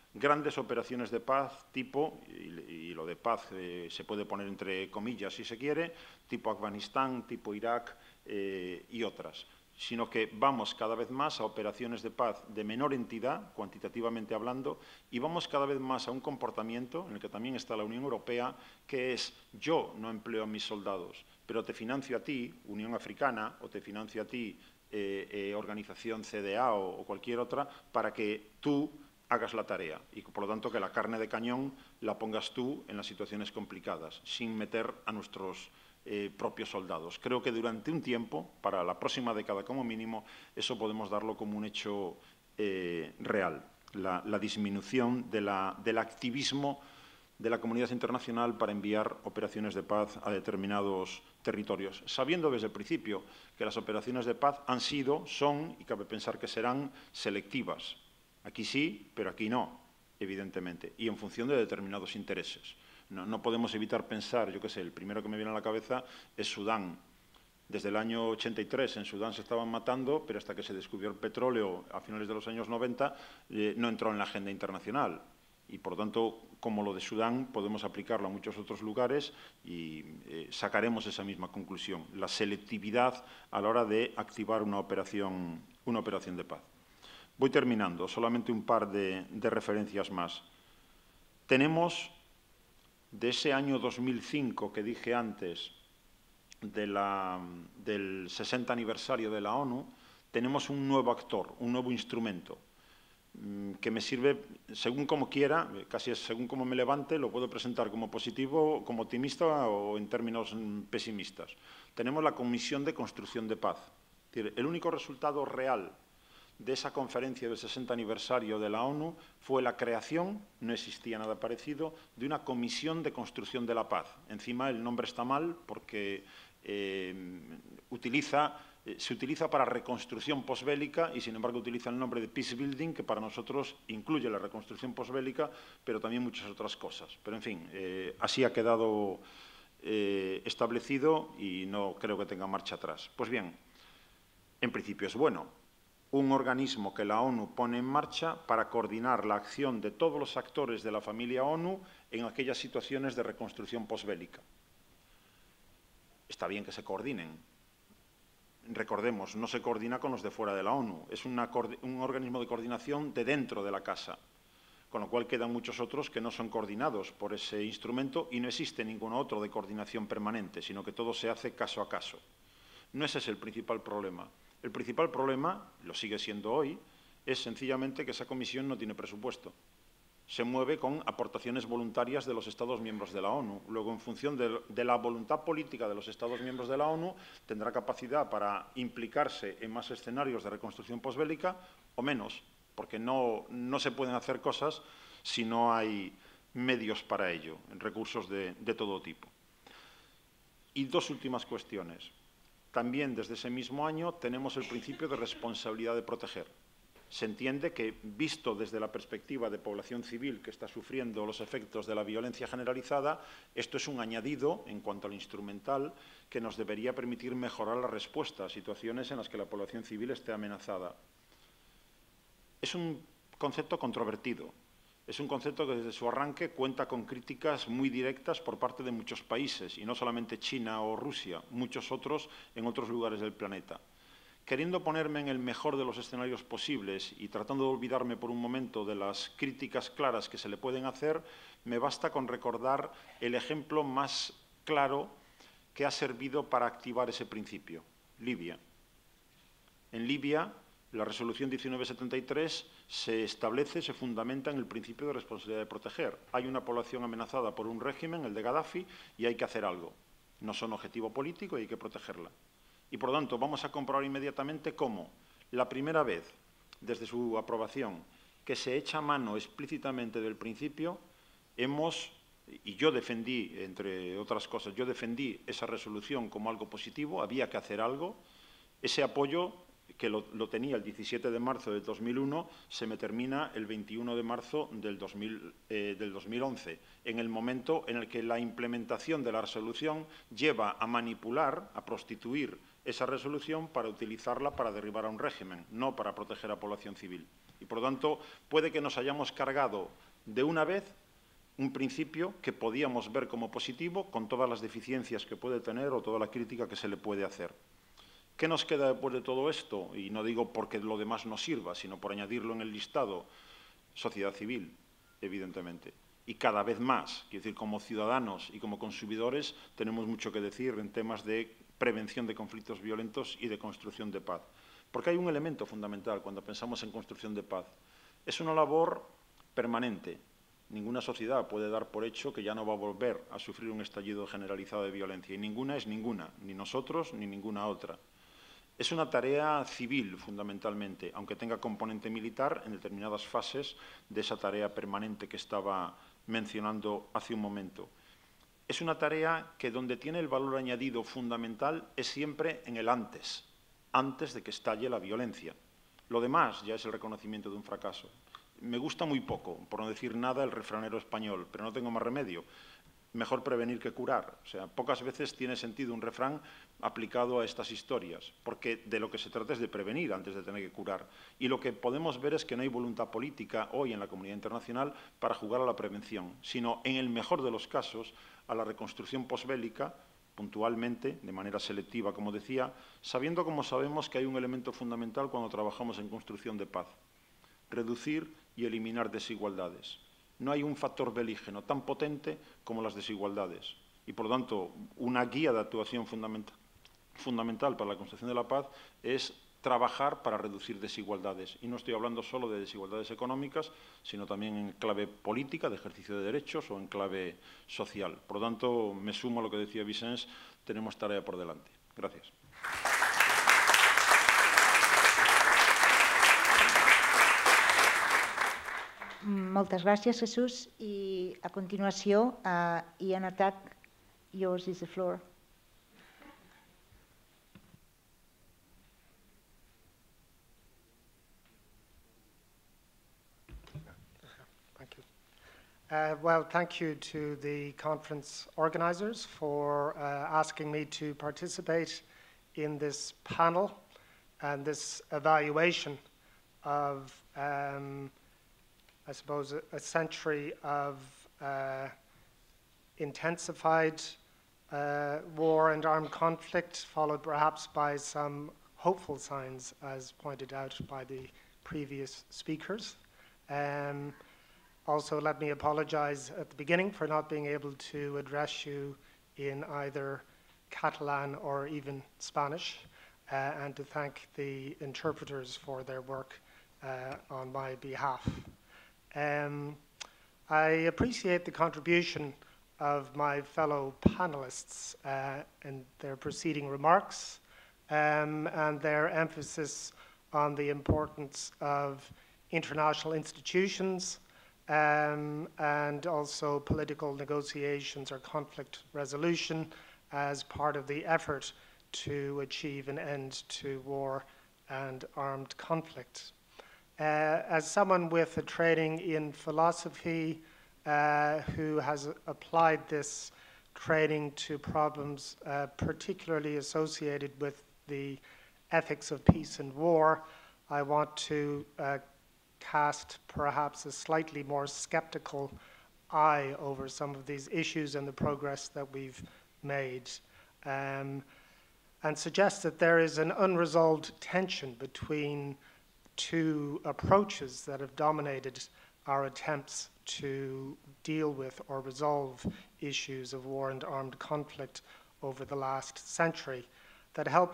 grandes operaciones de paz tipo, y, y lo de paz eh, se puede poner entre comillas si se quiere, tipo Afganistán, tipo Irak eh, y otras, sino que vamos cada vez más a operaciones de paz de menor entidad, cuantitativamente hablando, y vamos cada vez más a un comportamiento en el que también está la Unión Europea, que es yo no empleo a mis soldados, pero te financio a ti, Unión Africana, o te financio a ti, eh, eh, Organización C D A o, o cualquier otra, para que tú hagas la tarea y, por lo tanto, que la carne de cañón la pongas tú en las situaciones complicadas, sin meter a nuestros eh, propios soldados. Creo que durante un tiempo, para la próxima década como mínimo, eso podemos darlo como un hecho eh, real, la, la disminución de la, del activismo de la comunidad internacional para enviar operaciones de paz a determinados territorios, sabiendo desde el principio que las operaciones de paz han sido, son, y cabe pensar que serán, selectivas. Aquí sí, pero aquí no, evidentemente, y en función de determinados intereses. No, no podemos evitar pensar, yo qué sé, el primero que me viene a la cabeza es Sudán. Desde el año ochenta y tres en Sudán se estaban matando, pero hasta que se descubrió el petróleo a finales de los años noventa eh, no entró en la agenda internacional. Y, por lo tanto, como lo de Sudán, podemos aplicarlo a muchos otros lugares y eh, sacaremos esa misma conclusión, la selectividad a la hora de activar una operación, una operación de paz. Voy terminando, solamente un par de, de referencias más. Tenemos, de ese año dos mil cinco que dije antes, de la, del sesenta aniversario de la ONU, tenemos un nuevo actor, un nuevo instrumento, que me sirve según como quiera, casi según como me levante, lo puedo presentar como positivo, como optimista o en términos pesimistas. Tenemos la Comisión de Construcción de Paz. Es decir, el único resultado real de esa conferencia del sesenta aniversario de la ONU fue la creación, no existía nada parecido, de una Comisión de Construcción de la Paz. Encima el nombre está mal porque eh, utiliza... se utiliza para reconstrucción posbélica y, sin embargo, utiliza el nombre de Peace Building, que para nosotros incluye la reconstrucción posbélica, pero también muchas otras cosas. Pero, en fin, eh, así ha quedado eh, establecido y no creo que tenga marcha atrás. Pues bien, en principio es bueno. Un organismo que la ONU pone en marcha para coordinar la acción de todos los actores de la familia ONU en aquellas situaciones de reconstrucción posbélica. Está bien que se coordinen. Recordemos, no se coordina con los de fuera de la ONU, es una, un organismo de coordinación de dentro de la casa, con lo cual quedan muchos otros que no son coordinados por ese instrumento y no existe ningún otro de coordinación permanente, sino que todo se hace caso a caso. No ese es el principal problema. El principal problema, lo sigue siendo hoy, es sencillamente que esa comisión no tiene presupuesto. Se mueve con aportaciones voluntarias de los Estados miembros de la ONU. Luego, en función de, de la voluntad política de los Estados miembros de la ONU, tendrá capacidad para implicarse en más escenarios de reconstrucción posbélica o menos, porque no, no se pueden hacer cosas si no hay medios para ello, recursos de, de todo tipo. Y dos últimas cuestiones. También, desde ese mismo año, tenemos el principio de responsabilidad de proteger. Se entiende que, visto desde la perspectiva de población civil que está sufriendo los efectos de la violencia generalizada, esto es un añadido, en cuanto al instrumental, que nos debería permitir mejorar la respuesta a situaciones en las que la población civil esté amenazada. Es un concepto controvertido. Es un concepto que desde su arranque cuenta con críticas muy directas por parte de muchos países, y no solamente China o Rusia, muchos otros en otros lugares del planeta. Queriendo ponerme en el mejor de los escenarios posibles y tratando de olvidarme por un momento de las críticas claras que se le pueden hacer, me basta con recordar el ejemplo más claro que ha servido para activar ese principio: Libia. En Libia, la resolución diecinueve setenta y tres se establece, se fundamenta en el principio de responsabilidad de proteger. Hay una población amenazada por un régimen, el de Gaddafi, y hay que hacer algo. No son objetivo político y hay que protegerla. Y, por lo tanto, vamos a comprobar inmediatamente cómo, la primera vez, desde su aprobación, que se echa mano explícitamente del principio, hemos, y yo defendí, entre otras cosas, yo defendí esa resolución como algo positivo, había que hacer algo. Ese apoyo, que lo, lo tenía el diecisiete de marzo del dos mil uno, se me termina el veintiuno de marzo del, dos mil, eh, del dos mil once, en el momento en el que la implementación de la resolución lleva a manipular, a prostituir esa resolución para utilizarla para derribar a un régimen, no para proteger a la población civil. Y, por lo tanto, puede que nos hayamos cargado de una vez un principio que podíamos ver como positivo con todas las deficiencias que puede tener o toda la crítica que se le puede hacer. ¿Qué nos queda después de todo esto? Y no digo porque lo demás no sirva, sino por añadirlo en el listado. Sociedad civil, evidentemente. Y cada vez más, quiero decir, como ciudadanos y como consumidores, tenemos mucho que decir en temas de prevención de conflictos violentos y de construcción de paz. Porque hay un elemento fundamental cuando pensamos en construcción de paz. Es una labor permanente. Ninguna sociedad puede dar por hecho que ya no va a volver a sufrir un estallido generalizado de violencia. Y ninguna es ninguna, ni nosotros ni ninguna otra. Es una tarea civil, fundamentalmente, aunque tenga componente militar en determinadas fases de esa tarea permanente que estaba mencionando hace un momento. Es una tarea que donde tiene el valor añadido fundamental es siempre en el antes, antes de que estalle la violencia. Lo demás ya es el reconocimiento de un fracaso. Me gusta muy poco, por no decir nada, el refranero español, pero no tengo más remedio. Mejor prevenir que curar. O sea, pocas veces tiene sentido un refrán aplicado a estas historias, porque de lo que se trata es de prevenir antes de tener que curar. Y lo que podemos ver es que no hay voluntad política hoy en la comunidad internacional para jugar a la prevención, sino, en el mejor de los casos, a la reconstrucción posbélica, puntualmente, de manera selectiva, como decía, sabiendo como sabemos que hay un elemento fundamental cuando trabajamos en construcción de paz: reducir y eliminar desigualdades. No hay un factor belígeno tan potente como las desigualdades. Y, por lo tanto, una guía de actuación fundamental, fundamental para la construcción de la paz es trabajar para reducir desigualdades. Y no estoy hablando solo de desigualdades económicas, sino también en clave política, de ejercicio de derechos, o en clave social. Por lo tanto, me sumo a lo que decía Vicens, tenemos tarea por delante. Gracias. Moltes gràcies, Jesús. I a continuació, uh, Ian Attack, yours is the floor. Thank you. Uh, well, thank you to the conference organisers for uh, asking me to participate in this panel and this evaluation of um, I suppose, a, a century of uh, intensified uh, war and armed conflict, followed perhaps by some hopeful signs, as pointed out by the previous speakers. Um, also, let me apologize at the beginning for not being able to address you in either Catalan or even Spanish, uh, and to thank the interpreters for their work uh, on my behalf. Um, I appreciate the contribution of my fellow panelists uh, in their preceding remarks um, and their emphasis on the importance of international institutions um, and also political negotiations or conflict resolution as part of the effort to achieve an end to war and armed conflict. Uh, as someone with a training in philosophy uh, who has applied this training to problems uh, particularly associated with the ethics of peace and war, I want to uh, cast perhaps a slightly more skeptical eye over some of these issues and the progress that we've made, um, and suggest that there is an unresolved tension between two approaches that have dominated our attempts to deal with or resolve issues of war and armed conflict over the last century that help,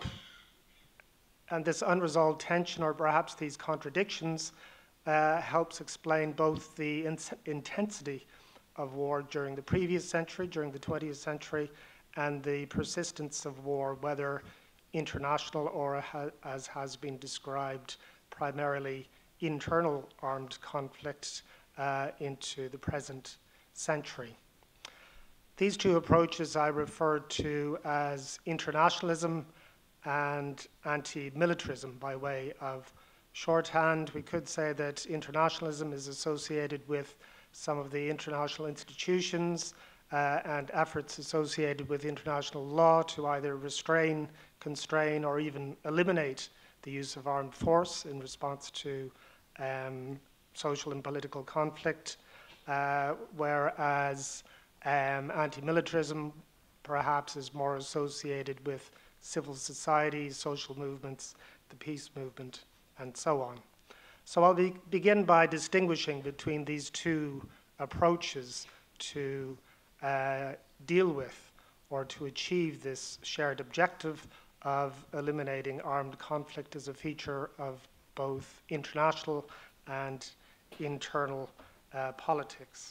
and this unresolved tension or perhaps these contradictions uh, helps explain both the in intensity of war during the previous century, during the twentieth century, and the persistence of war, whether international or ha as has been described, primarily internal armed conflicts uh, into the present century. These two approaches I refer to as internationalism and anti-militarism by way of shorthand. We could say that internationalism is associated with some of the international institutions uh, and efforts associated with international law to either restrain, constrain, or even eliminate the use of armed force in response to um, social and political conflict, uh, whereas um, anti-militarism perhaps is more associated with civil society, social movements, the peace movement, and so on. So I'll be, begin by distinguishing between these two approaches to uh, deal with or to achieve this shared objective of eliminating armed conflict as a feature of both international and internal uh, politics.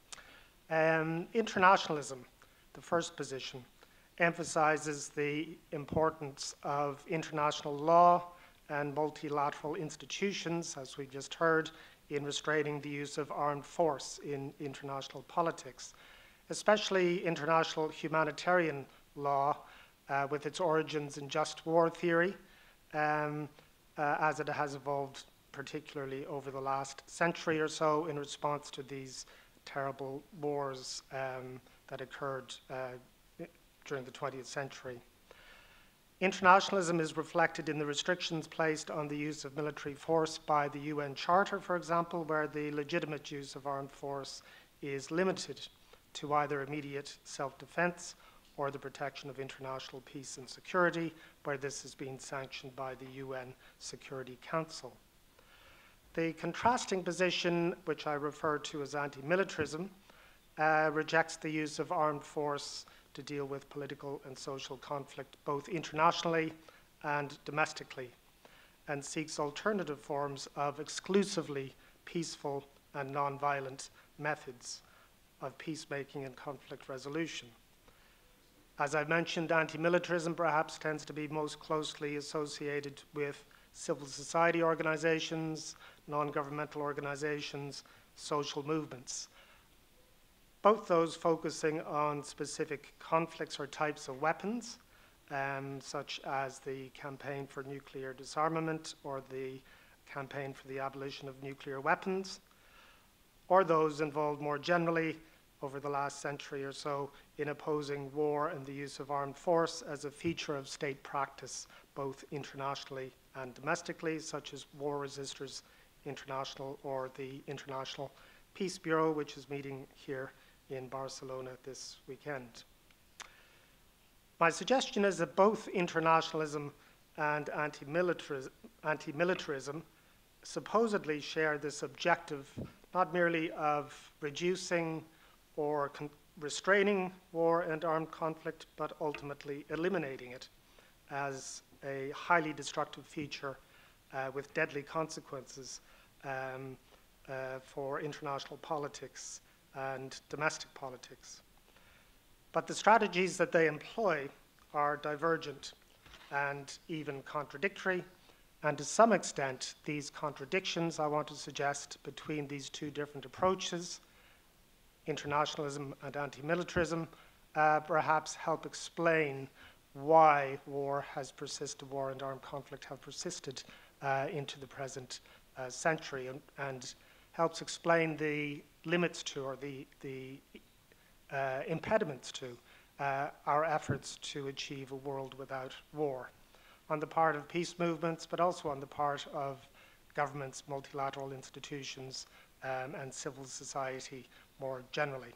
Um, internationalism, the first position, emphasizes the importance of international law and multilateral institutions, as we just heard, in restraining the use of armed force in international politics, especially international humanitarian law uh, with its origins in just war theory, um, uh, as it has evolved particularly over the last century or so in response to these terrible wars um, that occurred uh, during the twentieth century. Internationalism is reflected in the restrictions placed on the use of military force by the U N Charter, for example, where the legitimate use of armed force is limited to either immediate self-defense or the protection of international peace and security, where this is being sanctioned by the U N Security Council. The contrasting position, which I refer to as anti-militarism, uh, rejects the use of armed force to deal with political and social conflict, both internationally and domestically, and seeks alternative forms of exclusively peaceful and non-violent methods of peacemaking and conflict resolution. As I mentioned, anti-militarism perhaps tends to be most closely associated with civil society organizations, non-governmental organizations, social movements. Both those focusing on specific conflicts or types of weapons, um, such as the campaign for nuclear disarmament or the campaign for the abolition of nuclear weapons, or those involved more generally over the last century or so in opposing war and the use of armed force as a feature of state practice, both internationally and domestically, such as War Resisters International or the International Peace Bureau, which is meeting here in Barcelona this weekend. My suggestion is that both internationalism and anti-militarism, anti-militarism supposedly share this objective not merely of reducing or con restraining war and armed conflict, but ultimately eliminating it as a highly destructive feature uh, with deadly consequences um, uh, for international politics and domestic politics. But the strategies that they employ are divergent and even contradictory, and to some extent, these contradictions I want to suggest between these two different approaches, internationalism and anti-militarism, uh, perhaps help explain why war has persisted, war and armed conflict have persisted uh, into the present uh, century, and, and helps explain the limits to, or the, the uh, impediments to, uh, our efforts to achieve a world without war, on the part of peace movements, but also on the part of governments, multilateral institutions, um, and civil society more generally.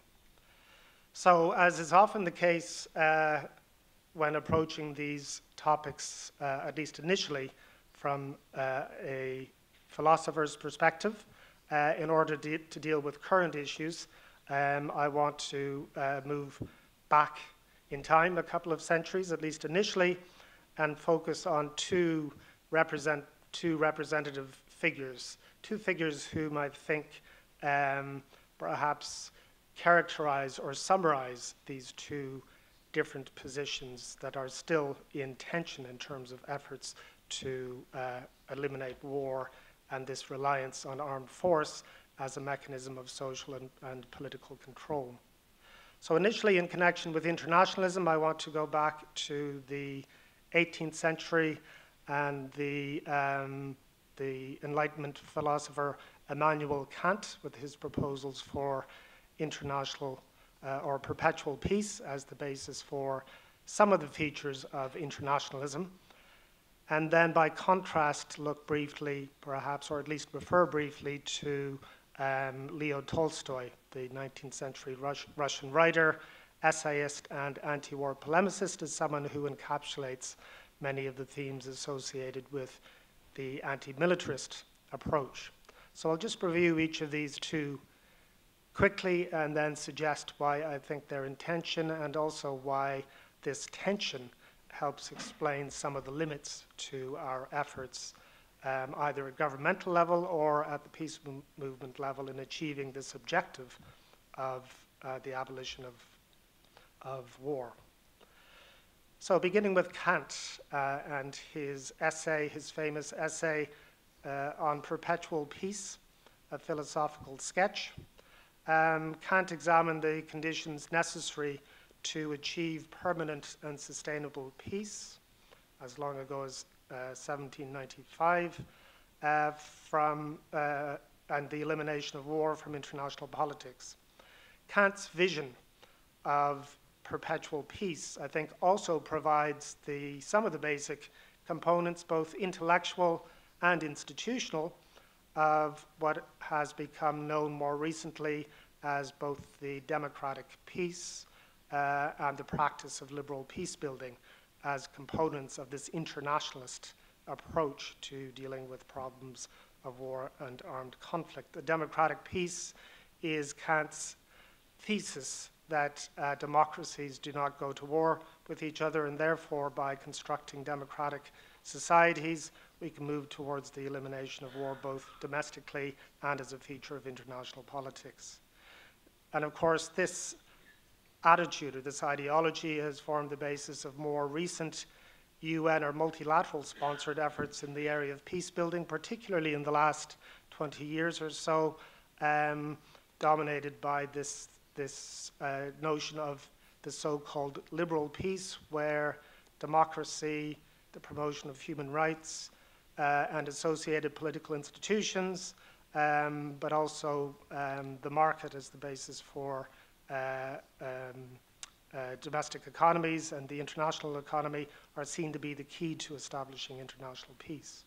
So, as is often the case uh, when approaching these topics, uh, at least initially, from uh, a philosopher's perspective, uh, in order de to deal with current issues, um, I want to uh, move back in time a couple of centuries, at least initially, and focus on two, represent, two representative figures, two figures whom I think um, perhaps characterize or summarize these two different positions that are still in tension in terms of efforts to uh, eliminate war and this reliance on armed force as a mechanism of social and, and political control. So initially, in connection with internationalism, I want to go back to the eighteenth century and the, um, the Enlightenment philosopher Immanuel Kant with his proposals for international uh, or perpetual peace as the basis for some of the features of internationalism. And then by contrast, look briefly, perhaps, or at least refer briefly to um, Leo Tolstoy, the nineteenth century Rus Russian writer, essayist, and anti-war polemicist, as someone who encapsulates many of the themes associated with the anti-militarist approach. So I'll just review each of these two quickly and then suggest why I think their intention and also why this tension helps explain some of the limits to our efforts, um, either at governmental level or at the peace movement level, in achieving this objective of uh, the abolition of, of war. So beginning with Kant uh, and his essay, his famous essay uh, on perpetual peace, a philosophical sketch, um, Kant examined the conditions necessary to achieve permanent and sustainable peace as long ago as uh, seventeen ninety-five, uh, from, uh, and the elimination of war from international politics. Kant's vision of perpetual peace, I think, also provides the, some of the basic components, both intellectual and institutional, of what has become known more recently as both the democratic peace uh, and the practice of liberal peace building as components of this internationalist approach to dealing with problems of war and armed conflict. The democratic peace is Kant's thesis that uh, democracies do not go to war with each other, and therefore by constructing democratic societies we can move towards the elimination of war both domestically and as a feature of international politics. And of course this attitude or this ideology has formed the basis of more recent U N or multilateral sponsored efforts in the area of peace building, particularly in the last twenty years or so, um, dominated by this this uh, notion of the so-called liberal peace, where democracy, the promotion of human rights, uh, and associated political institutions, um, but also um, the market as the basis for uh, um, uh, domestic economies and the international economy are seen to be the key to establishing international peace.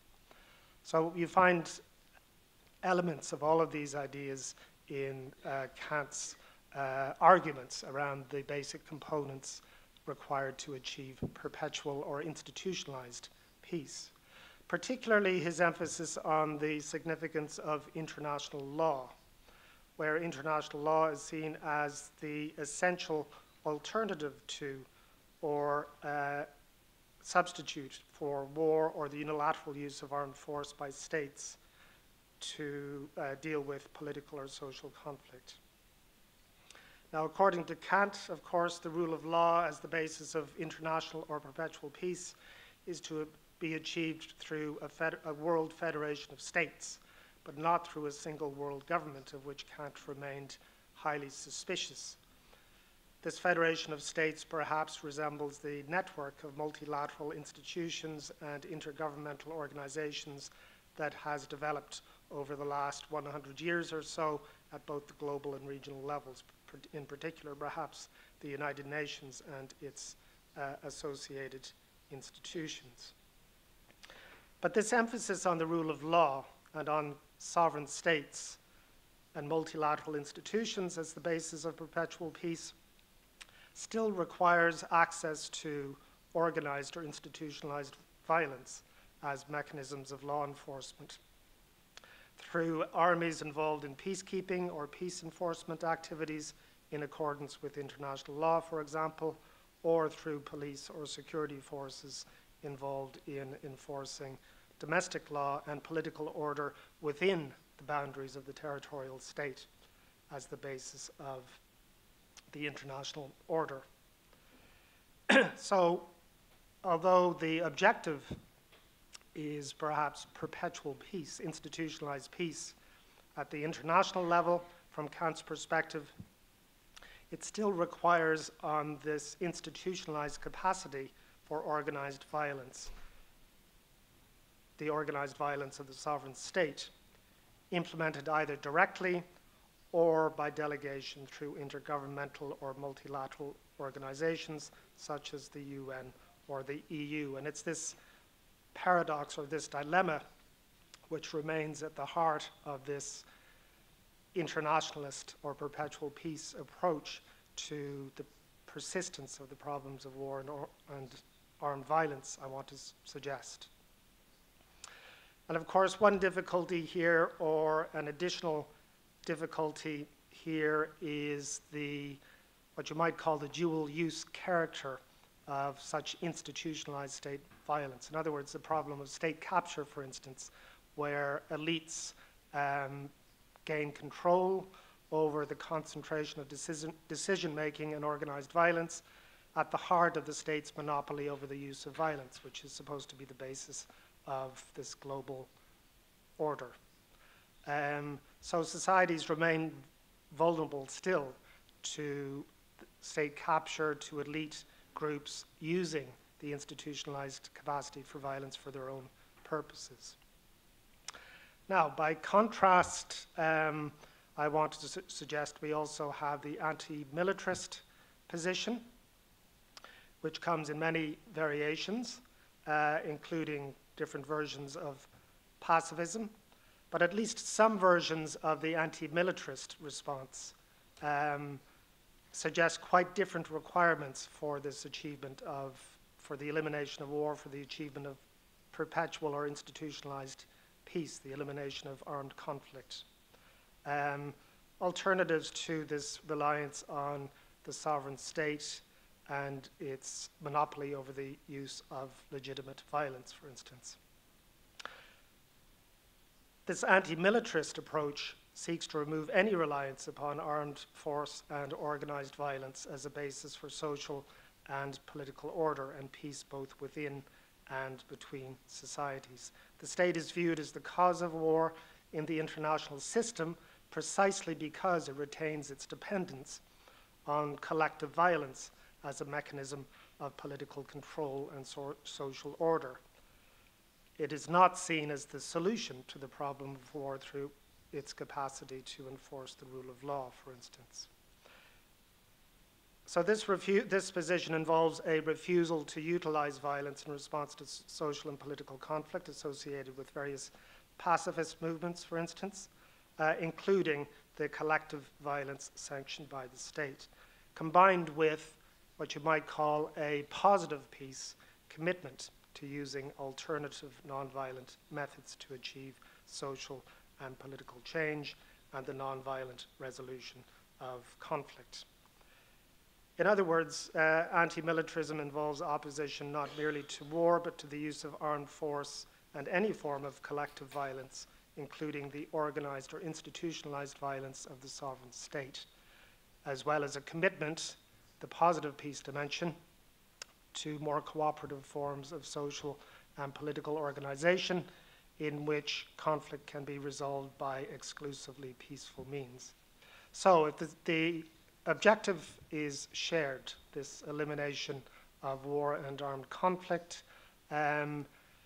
So you find elements of all of these ideas in uh, Kant's Uh, arguments around the basic components required to achieve perpetual or institutionalized peace. Particularly his emphasis on the significance of international law, where international law is seen as the essential alternative to or uh, substitute for war or the unilateral use of armed force by states to uh, deal with political or social conflict. Now, according to Kant, of course, the rule of law as the basis of international or perpetual peace is to be achieved through a, fed a world federation of states, but not through a single world government, of which Kant remained highly suspicious. This federation of states perhaps resembles the network of multilateral institutions and intergovernmental organizations that has developed over the last one hundred years or so at both the global and regional levels, in particular perhaps the United Nations and its uh, associated institutions. But this emphasis on the rule of law and on sovereign states and multilateral institutions as the basis of perpetual peace still requires access to organized or institutionalized violence as mechanisms of law enforcement, through armies involved in peacekeeping or peace enforcement activities in accordance with international law, for example, or through police or security forces involved in enforcing domestic law and political order within the boundaries of the territorial state as the basis of the international order. So, although the objective is perhaps perpetual peace, institutionalized peace at the international level, from Kant's perspective, it still requires on this institutionalized capacity for organized violence, the organized violence of the sovereign state, implemented either directly or by delegation through intergovernmental or multilateral organizations such as the U N or the E U. And it's this paradox or this dilemma which remains at the heart of this internationalist or perpetual peace approach to the persistence of the problems of war and, or, and armed violence, I want to s suggest. And of course, one difficulty here, or an additional difficulty here, is the, what you might call the dual use character of such institutionalized state violence. In other words, the problem of state capture, for instance, where elites um, gain control over the concentration of decision, decision-making and organized violence at the heart of the state's monopoly over the use of violence, which is supposed to be the basis of this global order. Um, so societies remain vulnerable still to state capture, to elite groups using the institutionalized capacity for violence for their own purposes. Now, by contrast, um, I want to su suggest we also have the anti-militarist position, which comes in many variations, uh, including different versions of pacifism, but at least some versions of the anti-militarist response um, suggest quite different requirements for this achievement of, for the elimination of war, for the achievement of perpetual or institutionalized peace, the elimination of armed conflict. Um, alternatives to this reliance on the sovereign state and its monopoly over the use of legitimate violence, for instance. This anti-militarist approach seeks to remove any reliance upon armed force and organized violence as a basis for social and political order and peace both within and between societies. The state is viewed as the cause of war in the international system precisely because it retains its dependence on collective violence as a mechanism of political control and so social order. It is not seen as the solution to the problem of war through its capacity to enforce the rule of law, for instance. So this, this position involves a refusal to utilize violence in response to social and political conflict associated with various pacifist movements, for instance, uh, including the collective violence sanctioned by the state, combined with what you might call a positive peace commitment to using alternative nonviolent methods to achieve social and political change and the nonviolent resolution of conflict. In other words, uh, anti-militarism involves opposition not merely to war, but to the use of armed force and any form of collective violence, including the organized or institutionalized violence of the sovereign state, as well as a commitment, the positive peace dimension, to more cooperative forms of social and political organization in which conflict can be resolved by exclusively peaceful means. So if the, the objective is shared, this elimination of war and armed conflict, um,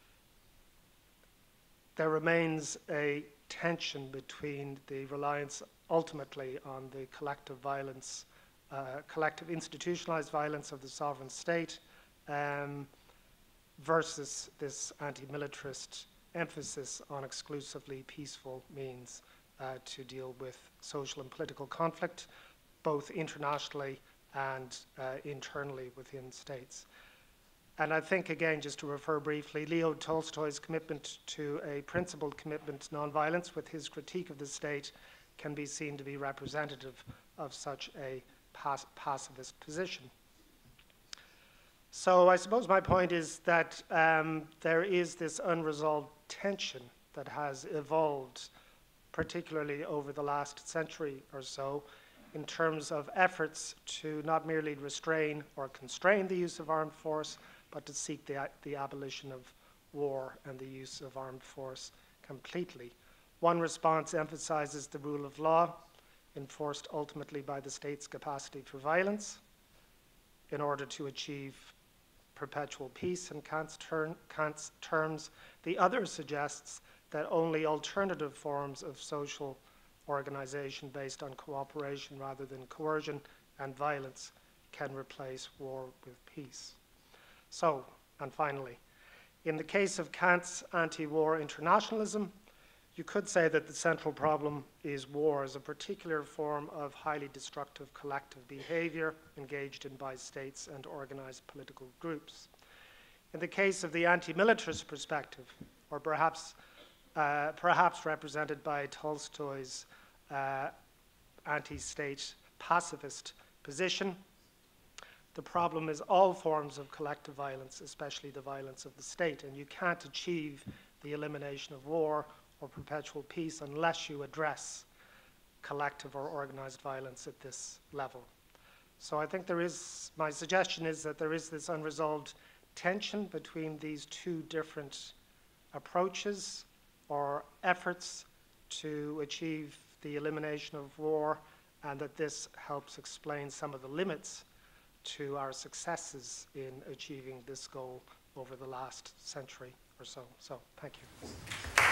there remains a tension between the reliance ultimately on the collective violence, uh, collective institutionalized violence of the sovereign state um, versus this anti-militarist emphasis on exclusively peaceful means uh, to deal with social and political conflict, both internationally and uh, internally within states. And I think, again, just to refer briefly, Leo Tolstoy's commitment to a principled commitment to nonviolence with his critique of the state can be seen to be representative of such a pac pacifist position. So I suppose my point is that um, there is this unresolved tension that has evolved, particularly over the last century or so, in terms of efforts to not merely restrain or constrain the use of armed force, but to seek the, the abolition of war and the use of armed force completely. One response emphasizes the rule of law, enforced ultimately by the state's capacity for violence, in order to achieve perpetual peace in Kant's, ter Kant's terms. The other suggests that only alternative forms of social organization based on cooperation rather than coercion and violence can replace war with peace. So, and finally, in the case of Kant's anti-war internationalism, you could say that the central problem is war as a particular form of highly destructive collective behavior engaged in by states and organized political groups. In the case of the anti-militarist perspective, or perhaps, uh, perhaps represented by Tolstoy's uh, anti-state pacifist position, the problem is all forms of collective violence, especially the violence of the state, and you can't achieve the elimination of war or perpetual peace unless you address collective or organized violence at this level. So I think there is, my suggestion is that there is this unresolved tension between these two different approaches or efforts to achieve the elimination of war, and that this helps explain some of the limits to our successes in achieving this goal over the last century or so. So, thank you.